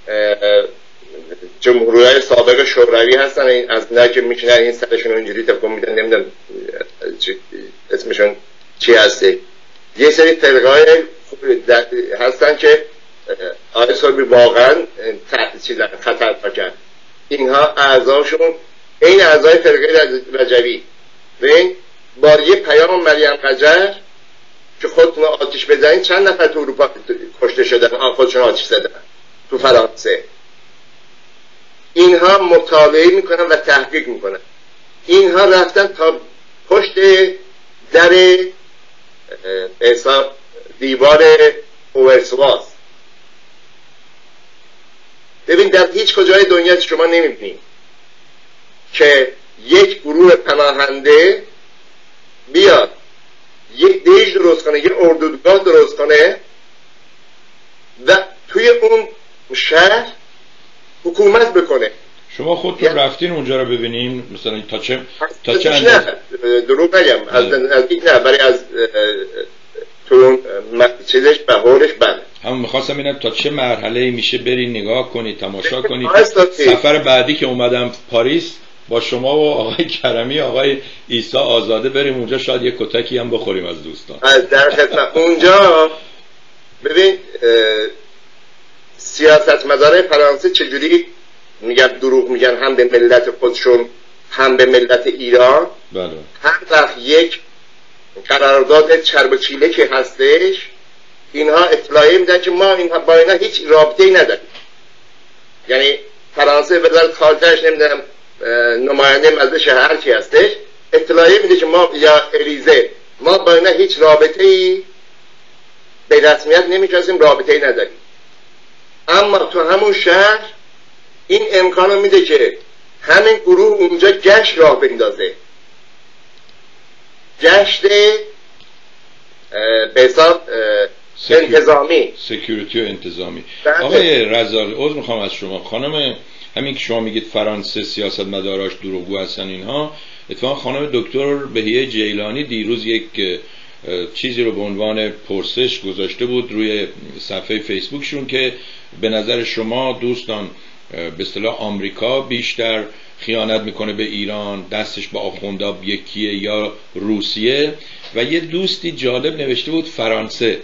جمهوری های سابق شوروی هستن، این از نه که میشنن این سرشون اینجوری تکون میدن، نمیدونم اسمشون چی هسته. یه سری فرقه های هستن که آقای سربی واقعا خطر پاکن. اینها اعضاشون این اعضای فرقه رجوی و این با یه پیام مریم قجر که خودتون آتیش بزنین، چند نفر تو اروپا کشته شدن، آن خودشون آتیش زدن تو فرانسه. اینها مطالعه میکنن و تحقیق میکنن. اینها رفتن تا پشت در حساب دیوار اوورسواز. ببین در هیچ کجای دنیا شما نمیبینید که یک گروه پناهنده بیاد یک دیش درست کنه، یک اردوگاه درست کنه و توی اون شهر حکومت بکنه. شما خودتون یعنی رفتین اونجا رو ببینین مثلا تا چه تا چه نه دروغ نگم، از نزدیک نه، برای از تو اون چیزش بهارش بله. همون میخواستم ببینم تا چه مرحله میشه برین نگاه کنید، تماشا کنید. سفر بعدی که اومدم پاریس با شما و آقای کرمی، آقای عیسی آزاده بریم اونجا، شاید یه کتکی هم بخوریم از دوستان. در خدمت. اونجا ببین سیاستمدارای فرانسه چجوری میگن دروغ میگن، هم به ملت خودشون هم به ملت ایران. بله. هر وقت یک قرارداد چرب و چیله که هستش، اینها اطلاعیه میدن که ما اینها با اینا هیچ رابطه‌ای نداریم. یعنی فرانسه وزارت خارجه‌اش نمیدونم نماینده مجلس هر کی هستش اطلاعیه میده که ما یا الیزه ما با اینا هیچ رابطه‌ای به رسمیت نمیشناسیم، رابطه‌ای نداریم. اما تو همون شهر این امکانو میده که همین گروه اونجا گشت راه بندازه، گشت به حساب انتظامی، سکیوریتی و انتظامی. آقای رزاقی عذر میخوام از شما، خانم همین که شما میگید فرانسه سیاست مداراش دروغگو هستن اینها، اتفاقا خانم دکتر بهیه جیلانی دیروز یک چیزی رو به عنوان پرسش گذاشته بود روی صفحه فیسبوکشون که به نظر شما دوستان به اصطلاح آمریکا بیشتر خیانت میکنه به ایران، دستش با آخوندا یکیه یا روسیه. و یه دوستی جالب نوشته بود فرانسه،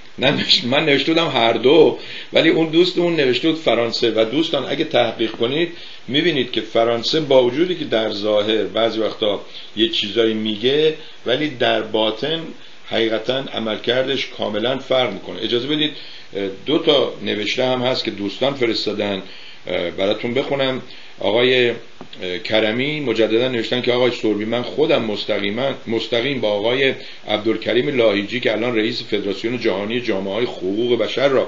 من نوشته بودم هر دو، ولی اون دوست اون نوشته بود فرانسه. و دوستان اگه تحقیق کنید میبینید که فرانسه با وجودی که در ظاهر بعضی وقتا یه چیزایی میگه، ولی در باطن حقیقتا عملکردش کاملا فرق میکنه. اجازه بدید دو تا نوشته هم هست که دوستان فرستادن براتون بخونم. آقای کرمی مجددا نوشتن که آقای سربی، من خودم مستقیما مستقیم با آقای عبدالکریم لاهیجی که الان رئیس فدراسیون جهانی جامعه‌های حقوق بشر را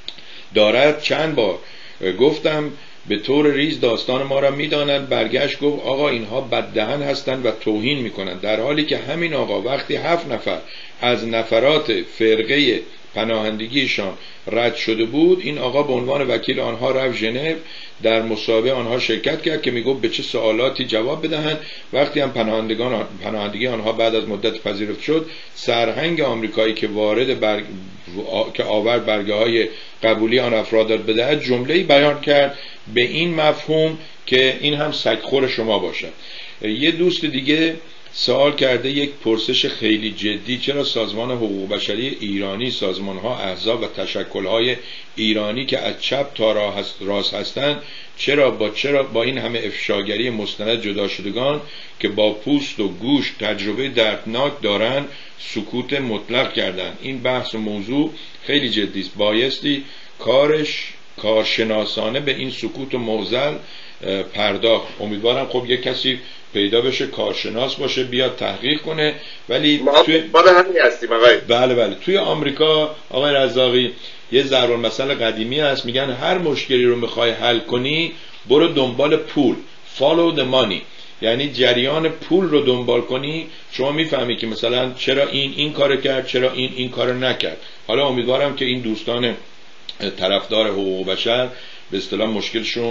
دارد چند بار گفتم به طور ریز داستان ما را میدانند. برگشت گفت آقا اینها بددهن هستند و توهین میکنند، در حالی که همین آقا وقتی هفت نفر از نفرات فرقه پناهندگیشان رد شده بود، این آقا به عنوان وکیل آنها رفت ژنو، در مسابقه آنها شرکت کرد که میگفت به چه سوالاتی جواب بدهند. وقتی هم پناهندگان پناهندگی آنها بعد از مدت پذیرفته شد، سرهنگ آمریکایی که وارد برگ... که آورد برگه های قبولی آن افراد بدهد جمله‌ای بیان کرد به این مفهوم که این هم سگخور شما باشد. یه دوست دیگه سوال کرده، یک پرسش خیلی جدی، چرا سازمان حقوق بشری ایرانی، سازمان‌ها، احزاب و تشکل‌های ایرانی که از چپ تا راست هستند، چرا با چرا با این همه افشاگری مستند جدا شدگان که با پوست و گوش تجربه دردناک دارند سکوت مطلق کردند؟ این بحث و موضوع خیلی جدی است، بایستی کارش کارشناسانه به این سکوت و معضل پرداخت. امیدوارم خب یک کسی پیدا بشه کارشناس باشه بیاد تحقیق کنه. ولی ما توی ما همین هستیم آقای. بله بله توی آمریکا آقای رزاقی یه ضرب المثل قدیمی هست، میگن هر مشکلی رو میخوای حل کنی برو دنبال پول، follow the money، یعنی جریان پول رو دنبال کنی شما میفهمی که مثلا چرا این این کارو کرد، چرا این این کارو نکرد. حالا امیدوارم که این دوستان طرفدار حقوق بشر به اصطلاح مشکلشون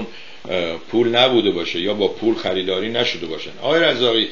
پول نبوده باشه یا با پول خریداری نشده باشن. آقای رزاقی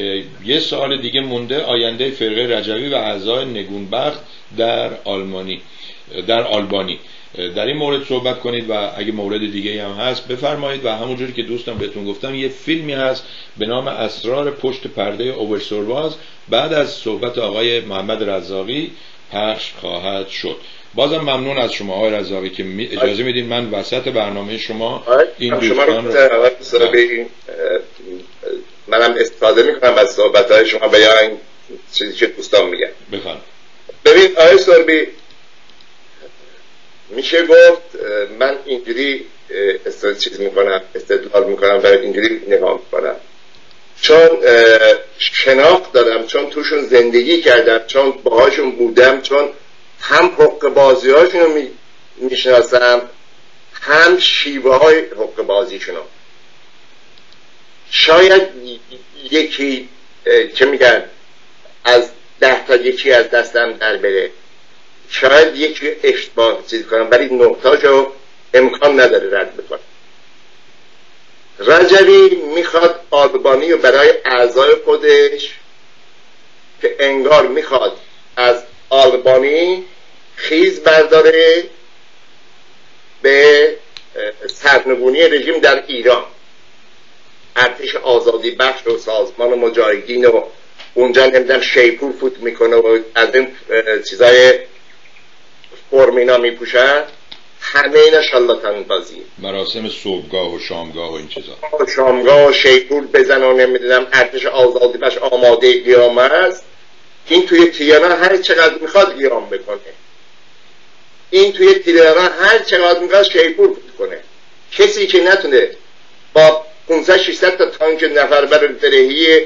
یه سوال دیگه مونده، آینده فرقه رجوی و اعضای نگونبخت در آلمانی در آلبانی، در این مورد صحبت کنید و اگه مورد دیگه هم هست بفرمایید. و همونجوری که دوستم بهتون گفتم یه فیلمی هست به نام اسرار پشت پرده اوبرسورواز بعد از صحبت آقای محمد رزاقی پخش خواهد شد. بازم ممنون از شما آقای رزاقی که اجازه میدین من وسط برنامه شما این دوستان رو این منم استفاده میکنم از صحبت‌های شما به یا این چیزی که دوستان میگن. بفرمایید. ببین آقای سربی، میشه گفت من اینجوری چیز میکنم استدلال میکنم و اینجوری نگاه میکنم چون شناخت دارم، چون توشون زندگی کردم، چون باهاشون بودم، چون هم حق بازی هاشون رو میشناسم هم شیوه های حق بازیشون رو. شاید یکی چه میگن از ده تا یکی از دستم در بره، شاید یکی اشتباه چیز کنم، ولی نقطه‌اشو امکان نداره رد بکنم. رجوی میخواد آلبانی رو برای اعضای خودش که انگار میخواد از آلبانی خیز برداره به سرنگونی رژیم در ایران، ارتش آزادی بخش و سازمان مجاهدین و اونجا نمیدونم شیپور فوت میکنه و از این چیزای فرمینا میپوشن، همه اینا شالاتان بازی، مراسم صبحگاه و شامگاه و این چیزا، شامگاه و شیپور بزن و نمیدونم ارتش آزادی بخش آماده قیام است. این توی تیرانا هر چقدر میخواد قیام بکنه، این توی تیرانا هر چقدر میخواد شیپور فوت کنه. کسی که نتونه با پانصد ششصد تا تانک نفر بر درهی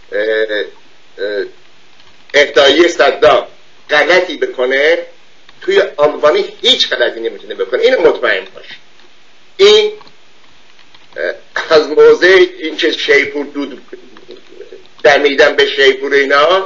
اقدایی صدام غلطی بکنه، توی آلبانی هیچ غلطی نمیتونه بکنه. اینو مطمئن باش. این از موضع این که شیپور دود دمیدن به شیپور اینا،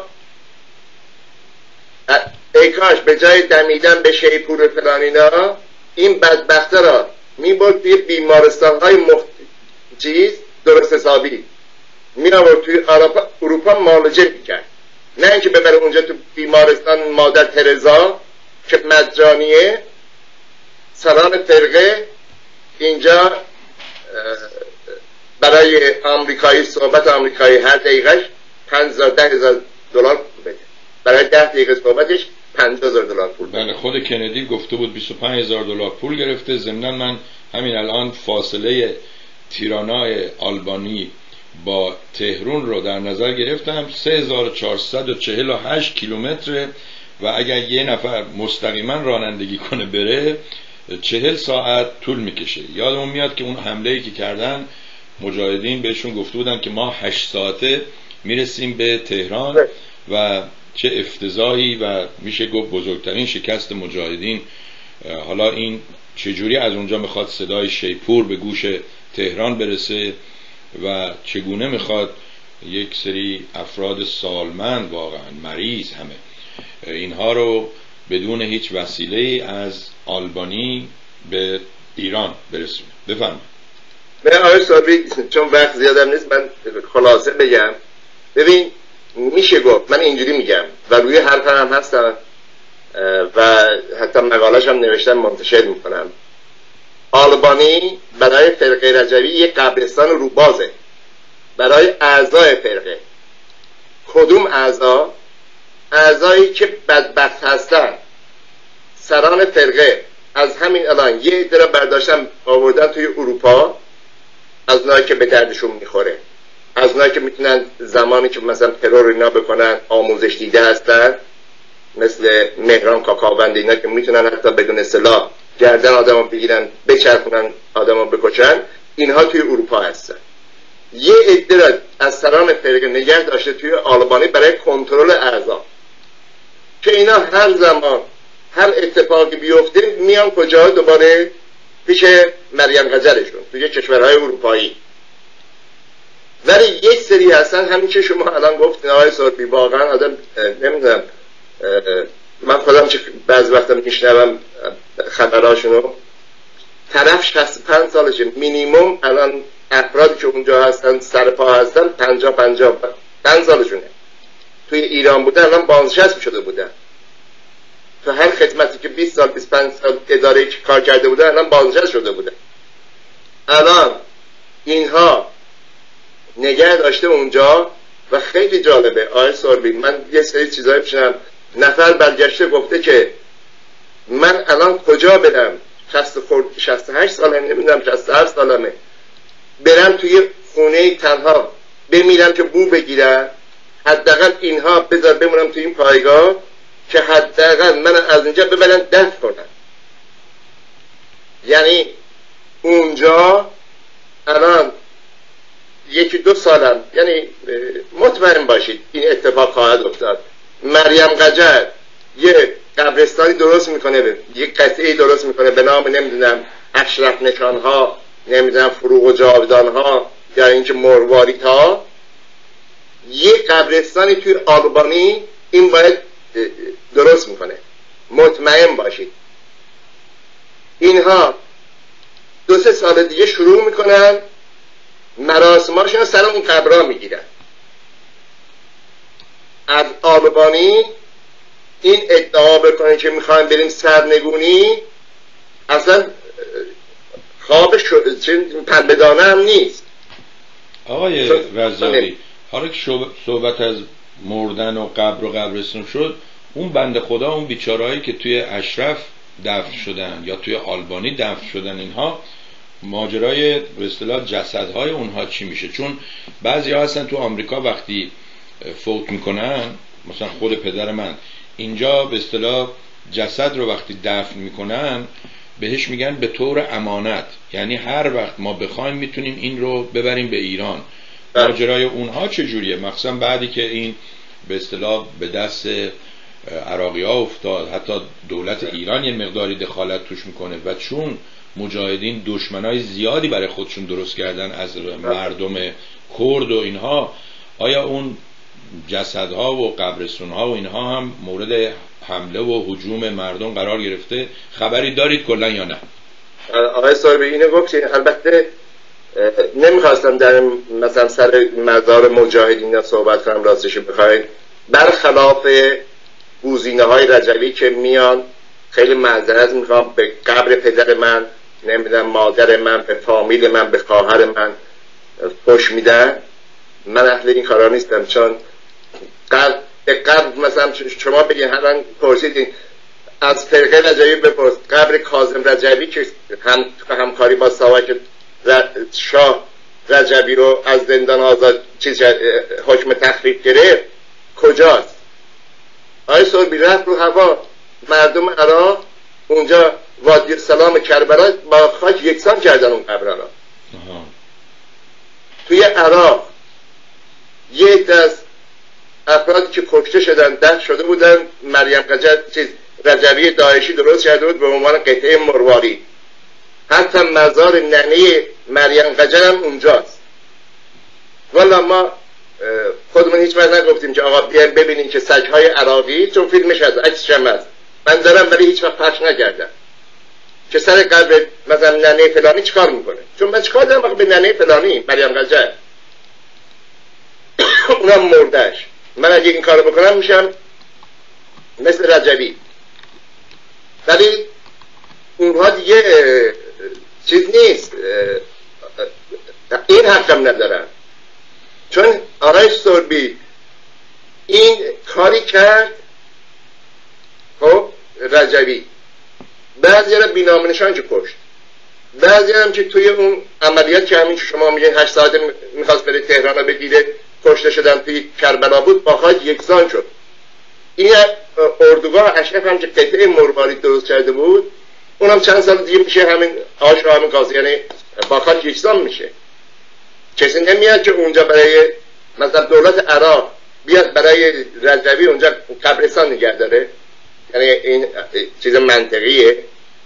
ای کاش به جای دمیدن به شیپور فلان اینا این بدبخته را میبرد توی بیمارستان های مخت... چیز درست حسابی میآورد توی اروپا اروپا معالجه میکرد، نه اینکه ببره اونجا تو بیمارستان مادر ترزا که مجانیه. سران فرقه اینجا برای آمریکایی صحبت آمریکایی هر دقیقهش پنج هزار ده هزار دلار پول بده، برای ده دقیقه صحبتش پنجاه هزار دلار پول بده. بله، خود کندی گفته بود بیست و پنج هزار دلار پول گرفته. ضمن من همین الان فاصله تیرانای آلبانی با تهران رو در نظر گرفتم، سه هزار و چهارصد و چهل و هشت کیلومتر و اگر یه نفر مستقیما رانندگی کنه بره چهل ساعت طول میکشه. یادمون میاد که اون حمله‌ای که کردن مجاهدین بهشون گفته بودن که ما هشت ساعته میرسیم به تهران و چه افتضاحی و میشه گفت بزرگترین شکست مجاهدین. حالا این چجوری از اونجا میخواد صدای شیپور به گوش تهران برسه و چگونه میخواد یک سری افراد سالمند، واقعا مریض همه، اینها رو بدون هیچ وسیله از آلبانی به ایران برسونه. بفرمایید. من آقای صابری چون وقت زیادم نیست من خلاصه بگم. ببین میشه گفت، من اینجوری میگم و روی حرفم هم هستم و حتی مقالش هم نوشتم منتشر میکنم، آلبانی برای فرقه رجوی یک قبرستان روبازه برای اعضای فرقه. کدوم اعضا؟ اعضایی که بدبخت هستن، سران فرقه از همین الان یه عده را برداشتن آوردن توی اروپا، از اونایی که به دردشون میخوره، از اونایی که میتونن زمانی که مثلا ترور اینا بکنن آموزش دیده هستن، مثل مهران کاکاوند اینا که میتونن حتی بدون سلاح گردن آدمو بگیرن بچرخونن آدمو بکشن، اینها توی اروپا هستن. یه عده را از سران فرقه نگه داشته توی آلبانی برای کنترل اعضا که اینا هر زمان هر اتفاقی بیفته میان کجا؟ دوباره پیش مریم قجرشون توی کشورهای اروپایی. ولی یک سری هستن همین که شما الان گفتین آقای صبحی، واقعا آدم نمیدونم، من خودم چه بعض وقتا میشنوم خبراشونو، طرف شصت و پنج سالشه مینیمم، الان افرادی که اونجا هستن سرپا هستن پنجاه پنجاه پنج سالشونه، توی ایران بودن الان بازنشسته شده بودن، تو هر خدمتی که بیست سال بیست و پنج سال اداره که کار کرده بودن الان بازنشسته شده بودن. الان اینها نگه داشته اونجا و خیلی جالبه آقای سوربی، من یه سری چیزایی پیشنم، نفر برگشته گفته که من الان کجا برم، شصت و هشت سالم نمیدونم شصت و هفت سالمه، برم توی خونه تنها بمیرم که بو بگیرم، حداقل اینها بذار بمونم توی این پایگاه که حداقل من از اینجا ببرن دفن کنن. یعنی اونجا الان یکی دو سالم، یعنی مطمئن باشید این اتفاق خواهد افتاد، مریم قجر یه قبرستانی درست میکنه، یه قطعه درست میکنه به نام نمیدونم اشرف نشان ها، نمیدونم فروغ و جاودان ها، یا اینکه مرواریت ها، یه قبرستانی توی آلبانی این باید درست میکنه. مطمئن باشید اینها دو سه سال دیگه شروع میکنن مراسماشون سر اون قبرها میگیرن. از آلبانی این ادعا بکنه که میخوایم بریم سرنگونی اصلا خواب پنبه‌دانه هم نیست. آقای رضایی، حالا که صحبت از مردن و قبر و قبرستون شد، اون بنده خدا، اون بیچارهایی که توی اشرف دفن شدن یا توی آلبانی دفن شدن، اینها ماجرای به اصطلاح جسدهای اونها چی میشه؟ چون بعضی ها هستن تو آمریکا وقتی فوت میکنن، مثلا خود پدر من، اینجا به اصطلاح جسد رو وقتی دفن میکنن بهش میگن به طور امانت، یعنی هر وقت ما بخوایم میتونیم این رو ببریم به ایران. ماجرای اونها چجوریه؟ مخصوصا بعدی که این به اصطلاح به دست عراقی ها افتاد، حتی دولت ایران یه مقداری دخالت توش میکنه و چون مجاهدین دشمنای زیادی برای خودشون درست کردن از مردم کرد و اینها، آیا اون جسدها و قبرستونها و اینها هم مورد حمله و هجوم مردم قرار گرفته؟ خبری دارید کلا یا نه؟ آقای صاحبی اینو گفتین، البته نمیخواستم در مثلا سر مزار مجاهدین صحبت کنم، راستش بخواید برخلاف گزینه های رجوی که میان خیلی معذرت میخوام به قبر پدر من، نمیدونم مادر من، به فامیل من، به خواهر من فوش میدن. من اهل این کارا نیستم، چون قبل قبل مثلا شما بگین الان پرسیدین از فرقه رجبی بپرس، قبر کاظم رجبی که هم همکاری با ساواک شاه رجبی رو از زندان آزاد چیز حکم تخفیف گرفت کجاست؟ آقای سربی رفت رو هوا، مردم عراق اونجا وادی سلام کربلا با خاک یکسان کردن اون قبر را. توی عراق یک از افرادی که کشته شدن دست شده بودن، مریم قجر چیز رجبی داعشی درست کرده بود به عنوان قطعه مرواری. حتی مزار ننه مریم قجر هم اونجاست. والا ما خودمون هیچ وقت نگفتیم که آقا بیایم ببینیم که سگ‌های عراقی، چون فیلمش هست، عکسش هم هست، من دارم ولی هیچ وقت پخش نکردم که سر قلب مثلا ننه فلانی چیکار میکنه، چون من چیکار دارم به ننه فلانی مریم قجر اونم مردش. من اگه این کارو بکنم میشم مثل رجبی. ولی اونها دیگه چیز نیست، این حقم ندارن. چون آقای سربی این کاری کرد، خب رجبی بعضی را بینام نشان که کشت، بعضی هم که توی اون عملیات که همین که شما میگین هشت ساعت میخواست بره تهران رو بگیره کشته شدن توی کربلا بود، با خاک یکسان شد. این اردوگاه اشرف هم که قطعه مرواری درست کرده بود، اونم چند سال دیگه میشه همین آش و همین گازی، یعنی با خاک یکسان میشه. کسی نمیاد که اونجا برای مثلا دولت عراق بیاد برای رجبی اونجا قبرستان نگه داره، یعنی این چیز منطقیه.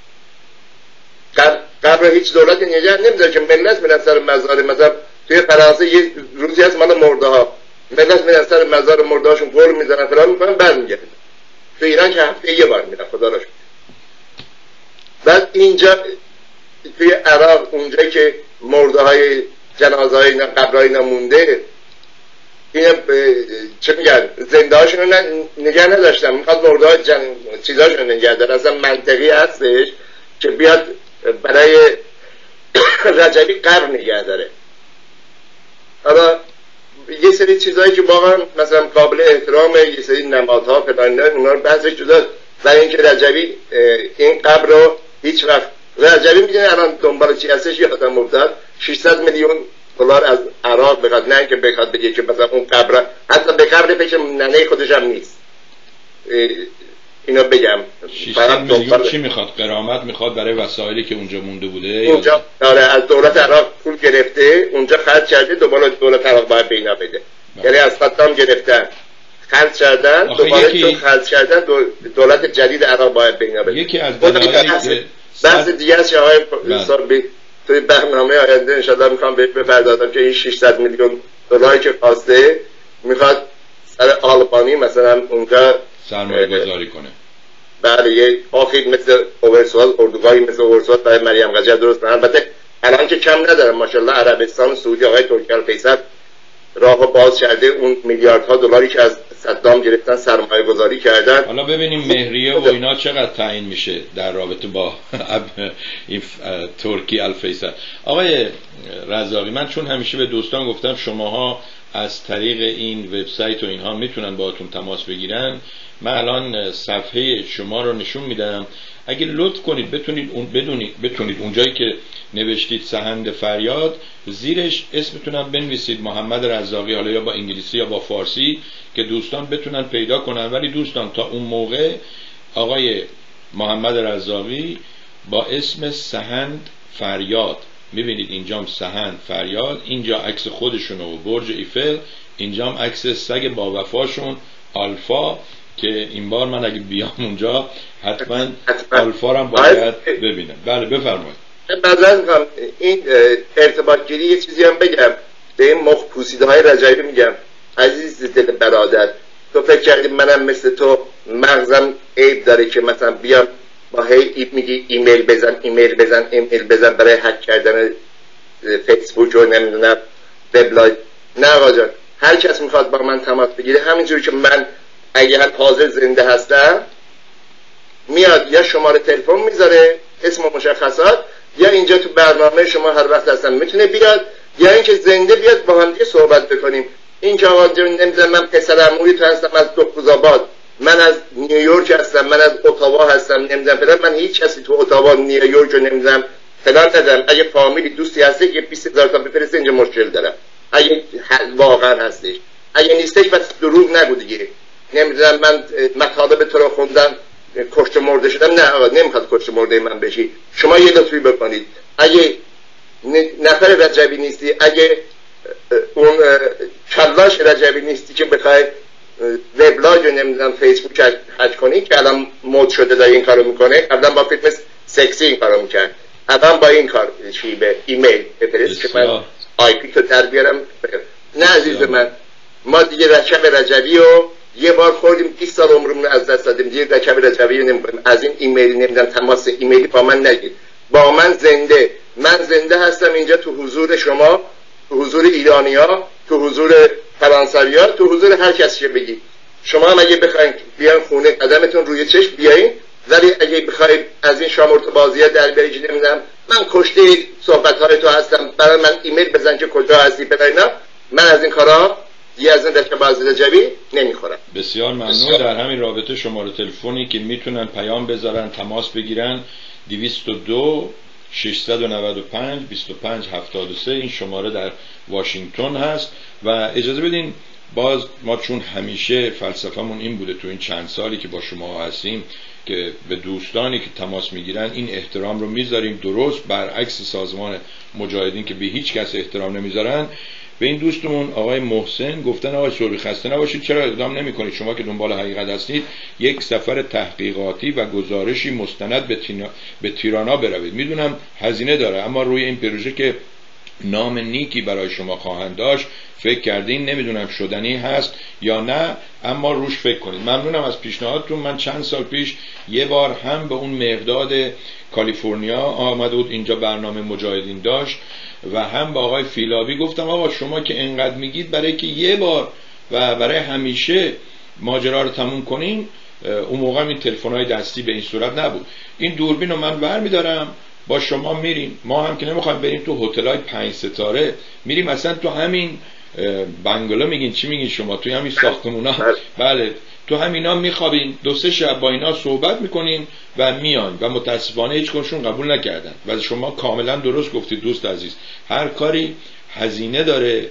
قبر هیچ دولت نگه نمیداره که ملت میرن سر مزار، مثلا توی فرانسه یه روزی هست مال مرده ها، ملت میرن سر مزار مرده هاشون گل میزنن فلان میکنن برمیگردن. تو ایران که هفته یه بار میرن خدا را شکر. بعد اینجا توی عراق اونجایی که مرده های جنازه های اینا قبرهای اینا مونده، اینا چه میگن زنده هاشون رو نگه نداشتن، میخواد مرده های جن... چیزهاشون نگه داره. اصلا منطقی هستش که بیاد برای رجبی قبر نگه داره. حالا یه سری چیزهایی که واقعا مثلا قابل احترامه، یه سری نمادها فلان اونا رو بحثش جدا، برای اینکه رجبی این قبر رو هیچ وقت رجبی میدونه الان دنبال چی هستش، یادم افتاد ششصد میلیون دلار از عراق بخواد، نه اینکه بخواد بگه که مثلا اون قبر حتی به قبر پیش ننه خودش هم نیست. اینو بگم ششصد میلیون چی میخواد؟ غرامت میخواد برای وسایلی که اونجا مونده بوده اونجا داره از دولت عراق پول گرفته اونجا خرج کرده، دوباره دولت عراق باید بینا بده. یعنی از صدام گرفتن خرج کردن، دوباره یکی... خرج کردن دولت جدید عراق باید بینا بده. یکی از دلایلی بحث دیگه است آقای سربی توی برنامه آینده انشالله میخوام بپردازم که این ششصد میلیون دلاری که خواسته میخواد سر آلبانی مثلا اونجا سرمایه گذاری کنه. بله یه آخیر مثل اوورسوال اردوگاهی مثل اوورسوال برای مریم قجر درست کنن. البته الان که کم ندارم ماشاءالله عربستان و سعودی آقای ترکی الفیصل راهو باز کرده، اون میلیاردها دلاری که از صدام گرفتن سرمایه گذاری کردن. حالا ببینیم مهریه و اینا چقدر تعیین میشه در رابطه با این ترکی الفیصل. آقای رزاقی، من چون همیشه به دوستان گفتم شماها از طریق این وبسایت و اینها میتونن باهاتون تماس بگیرن، من الان صفحه شما رو نشون میدم، اگه لطف کنید بتونید اون بدونید بتونید اونجایی که نوشتید سهند فریاد زیرش اسمتونم بنویسید محمد رزاقی، حالا یا با انگلیسی یا با فارسی که دوستان بتونن پیدا کنن. ولی دوستان تا اون موقع آقای محمد رزاقی با اسم سهند فریاد، میبینید اینجام سهند فریاد، اینجا عکس خودشون و برج ایفل، اینجام عکس سگ با وفاشون آلفا که این بار من اگه بیام اونجا حتما آلفا رو باید ببینم. بله بفرمایید. بعد این ارتباط گیری یه چیزی هم بگم به این مخ پوسیده های رجبی میگم، عزیز دل برادر، تو فکر کردی منم مثل تو مغزم عیب داره که مثلا بیام با هی میگی ایمیل بزن ایمیل بزن ایمیل بزن برای هک کردن فیسبوک و نمیدونم وبلاگ؟ نه آقا جان، هر کس میخواد با من تماس بگیره همینجوری که من اگه حاضر زنده هستم میاد یا شماره تلفن میذاره اسم و مشخصات، یا اینجا تو برنامه شما هر وقت هستن میتونه بیاد یا اینکه زنده بیاد با هم دیگه صحبت بکنیم. این که آقا جون نمیدونم من پسر عموی تو هستم از دخترآباد، من از نیویورک هستم، من از اتاوا هستم، نمیدونم فلان، من هیچ کسی تو اتاوا نیویورک نمیدونم فلان ندارم. اگه فامیلی دوستی هسته که بیست هزار تا بفرسته، اینجا مشکل دارم اگه واقعا هستش. اگه نیستش بس دروغ نگو دیگه. نمیدونم من مطالب تو رو خوندم کشت مرده شدم، نه آقا نمیخواد کشت مرده من بشی. شما یه لطفی بکنید، اگه نفر رجبی نیستی، اگه اون کلاش رجبی نیستی که بخوای وبلاگ و نمیدونم فیسبوک هک کنی که الان مود شده داره این کارو میکنه، قبلا با فیلم سکسی این کارو میکرد، الان با این کار چی به ایمیل بفرست که من آی پی تو در بیارم. نه عزیز من، ما دیگه رجب رجبی و یه بار خوردیم بیست سال عمرمون از دست دادیم، دیگه رجب رجبی رو نمیکنیم. از این ایمیلی نمیدونم تماس ایمیلی با من نگیر، با من زنده، من زنده هستم اینجا تو حضور شما، تو حضور ایرانی‌ها، تو حضور فرانسوی‌ها، تو حضور هر کسی که بگی. شما هم اگه بخواید بیان خونه قدمتون روی چشم بیاین، ولی اگه بخواید از این شامورت بازی‌ها در بیارید نمیدونم من کشته صحبت‌های تو هستم، برای من ایمیل بزن که کجا هستی ببینم، من از این کارا یه از این دکه بازی رجبی نمیخورم. بسیار ممنون. در همین رابطه شماره تلفنی که میتونن پیام بذارن، تماس بگیرن، دویست و دو ششصد و نود و پنج بیست و پنج هفتاد و سه، این شماره در واشنگتن هست. و اجازه بدین باز ما چون همیشه فلسفه‌مون این بوده تو این چند سالی که با شما هستیم که به دوستانی که تماس میگیرن این احترام رو میذاریم، درست برعکس سازمان مجاهدین که به هیچ کس احترام نمیذارن. به این دوستمون آقای محسن گفتن آقای سوری خسته نباشید، چرا اقدام نمیکنید شما که دنبال حقیقت هستید یک سفر تحقیقاتی و گزارشی مستند به, تینا... به تیرانا بروید. میدونم هزینه داره، اما روی این پروژه که نام نیکی برای شما خواهند داشت فکر کردین، نمیدونم شدنی هست یا نه، اما روش فکر کنید. ممنونم از پیشنهادتون. من چند سال پیش یه بار هم به اون مقداد کالیفرنیا آمده بود، اینجا برنامه مجاهدین داشت، و هم با آقای فیلابی گفتم آقا شما که انقدر میگید برای که یه بار و برای همیشه ماجرا رو تموم کنین، اون موقع این تلفن‌های دستی به این صورت نبود. این دوربین رو من برمیدارم با شما میریم، ما هم که نمیخوایم بریم تو هتل‌های پنج ستاره، میریم اصلا تو همین بنگلو، میگین چی میگین شما، توی همین ساختمونا، بله تو همینا میخوابین، دو سه شب با اینا صحبت میکنین و میان، و متاسفانه هیچ کنشون قبول نکردن. و شما کاملا درست گفتید دوست عزیز، هر کاری هزینه داره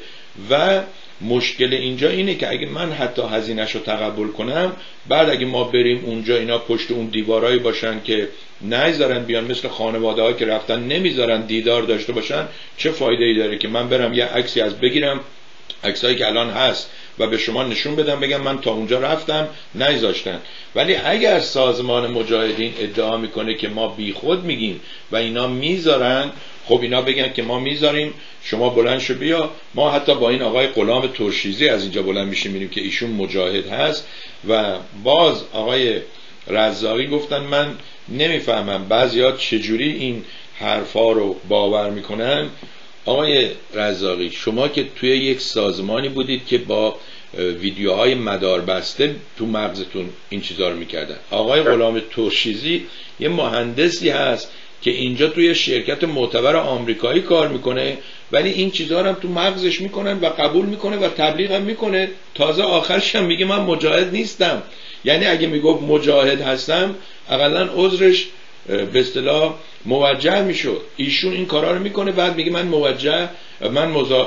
و مشکل اینجا اینه که اگه من حتی هزینه‌شو رو تقبل کنم، بعد اگه ما بریم اونجا اینا پشت اون دیوارایی باشن که نمیذارن بیان، مثل خانواده ها که رفتن نمیذارن دیدار داشته باشن، چه فایده ای داره که من برم یه عکسی از بگیرم، عکسایی که الان هست، و به شما نشون بدم بگم من تا اونجا رفتم نذاشتن. ولی اگر سازمان مجاهدین ادعا میکنه که ما بیخود میگیم و اینا میذارن، خب اینا بگن که ما میذاریم، شما بلند شو بیا. ما حتی با این آقای غلام ترشیزی از اینجا بلند میشیم میریم که ایشون مجاهد هست، و باز آقای رزاقی گفتن من نمیفهمم بعضیا چجوری این حرفا رو باور میکنن. آقای رزاقی شما که توی یک سازمانی بودید که با ویدیوهای مدار بسته تو مغزتون این چیزا رو میکردن، آقای غلام ترشیزی یه مهندسی هست که اینجا توی شرکت معتبر آمریکایی کار میکنه، ولی این چیزا رو هم تو مغزش میکنن و قبول میکنه و تبلیغ هم میکنه، تازه آخرش هم میگه من مجاهد نیستم. یعنی اگه میگفت مجاهد هستم اقلا عذرش به اصطلاح موجه میشد. ایشون این کارا رو میکنه بعد میگه من موجه من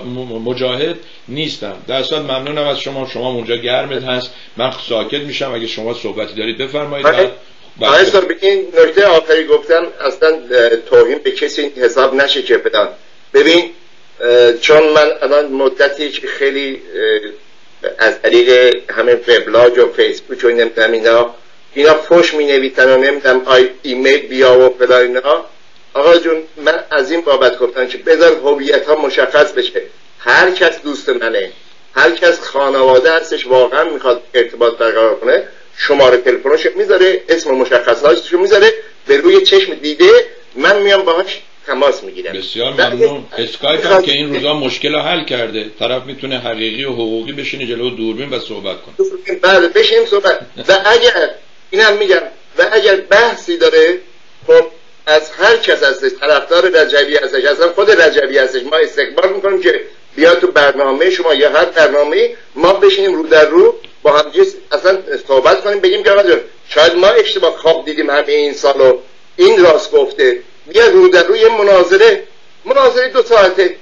مجاهد نیستم. در صورت ممنونم از شما، شما اونجا گرمت هست، من ساکت میشم، اگه شما صحبتی دارید بفرمایید. آقای صاحب این نکته آخری گفتم اصلا توهین به کسی حساب نشه که بدن. ببین چون من الان مدتی که خیلی از طریق همه وبلاگ و فیسبوک و نمیدونم اینا اینا فوش می نویسن و نمیدونم آی ایمیل بیا و فلان اینا. آقا جون من از این بابت گفتم که بذار هویت ها مشخص بشه، هر کس دوست منه، هر کس خانواده هستش واقعا میخواد ارتباط برقرار کنه، شماره تلفنش میذاره، اسم مشخصاتش میذاره، به روی چشم دیده من میام باهاش تماس میگیرم. بسیار ممنون. اسکایپ هم که این روزا مشکل حل کرده، طرف میتونه حقیقی و حقوقی بشینه جلو دوربین و صحبت کنه. بله بشینیم صحبت. و اگر اینم میگم و اگر بحثی داره، خب از هر کس هستش، طرفدار رجبی هستش، اصلا خود رجبی هستش، ما استقبال میکنیم که بیا تو برنامه شما یا هر برنامه ما بشینیم رو در رو با هم اصلا صحبت کنیم، بگیم که آقا شاید ما اشتباه خواب دیدیم همه این سالو، این راست گفته، بیا رو در رو یه مناظره مناظره دو ساعته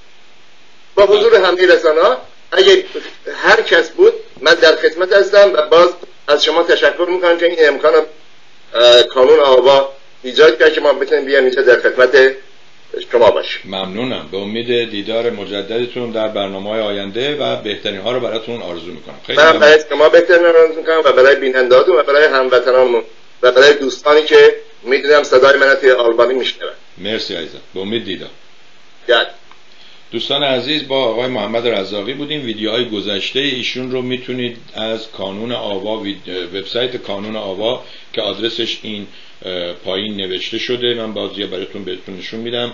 با حضور همه رسانه‌ها. اگه هر کس بود من در خدمت هستم و باز از شما تشکر میکنم که این امکان کانون آوا ایجاد کرد که ما بتونیم بیام اینجا در خدمت شما باشیم. ممنونم. به امید دیدار مجددتون در برنامه‌های آینده و بهترین ها رو براتون آرزو میکنم. خیلی من برای شما بهترین آرزو میکنم و برای بیننده‌هاتون و برای هموطنانمون و برای دوستانی که میدونم صدای من توی آلبانی میشنون. مرسی عزیزم. به امید دیدار. گرد. دوستان عزیز، با آقای محمد رزاقی بودیم. ویدیوهای گذشته ایشون رو میتونید از کانون آوا، وبسایت کانون آوا که آدرسش این پایین نوشته شده، من بازی براتون بهتون نشون میدم،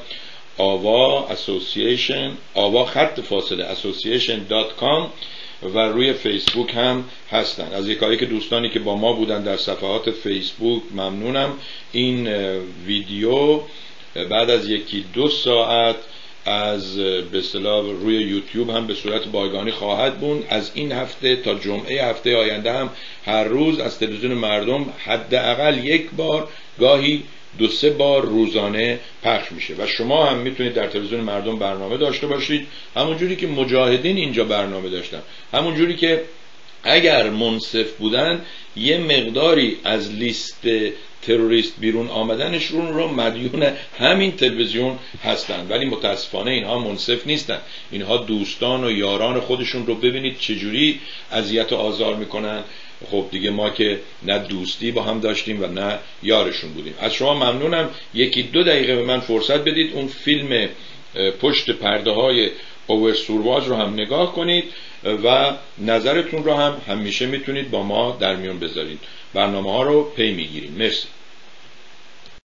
آوا اسوسییشن، آوا خط فاصله اسوسییشن دات کام و روی فیسبوک هم هستن. از یکایی که دوستانی که با ما بودن در صفحات فیسبوک ممنونم. این ویدیو بعد از یکی دو ساعت از به اصطلاح روی یوتیوب هم به صورت بایگانی خواهد بود. از این هفته تا جمعه هفته آینده هم هر روز از تلویزیون مردم حداقل یک بار، گاهی دو سه بار روزانه پخش میشه و شما هم میتونید در تلویزیون مردم برنامه داشته باشید، همون جوری که مجاهدین اینجا برنامه داشتن، همون جوری که اگر منصف بودن یه مقداری از لیست تروریست بیرون آمدنشون رو مدیون همین تلویزیون هستن، ولی متاسفانه اینها منصف نیستن. اینها دوستان و یاران خودشون رو ببینید چجوری اذیت و آزار میکنن. خب دیگه ما که نه دوستی با هم داشتیم و نه یارشون بودیم. از شما ممنونم. یکی دو دقیقه به من فرصت بدید اون فیلم پشت پرده های اوورسورواز رو هم نگاه کنید و نظرتون رو هم همیشه میتونید با ما در میون بذارید. برنامه ها رو پی میگیریم. مرسی.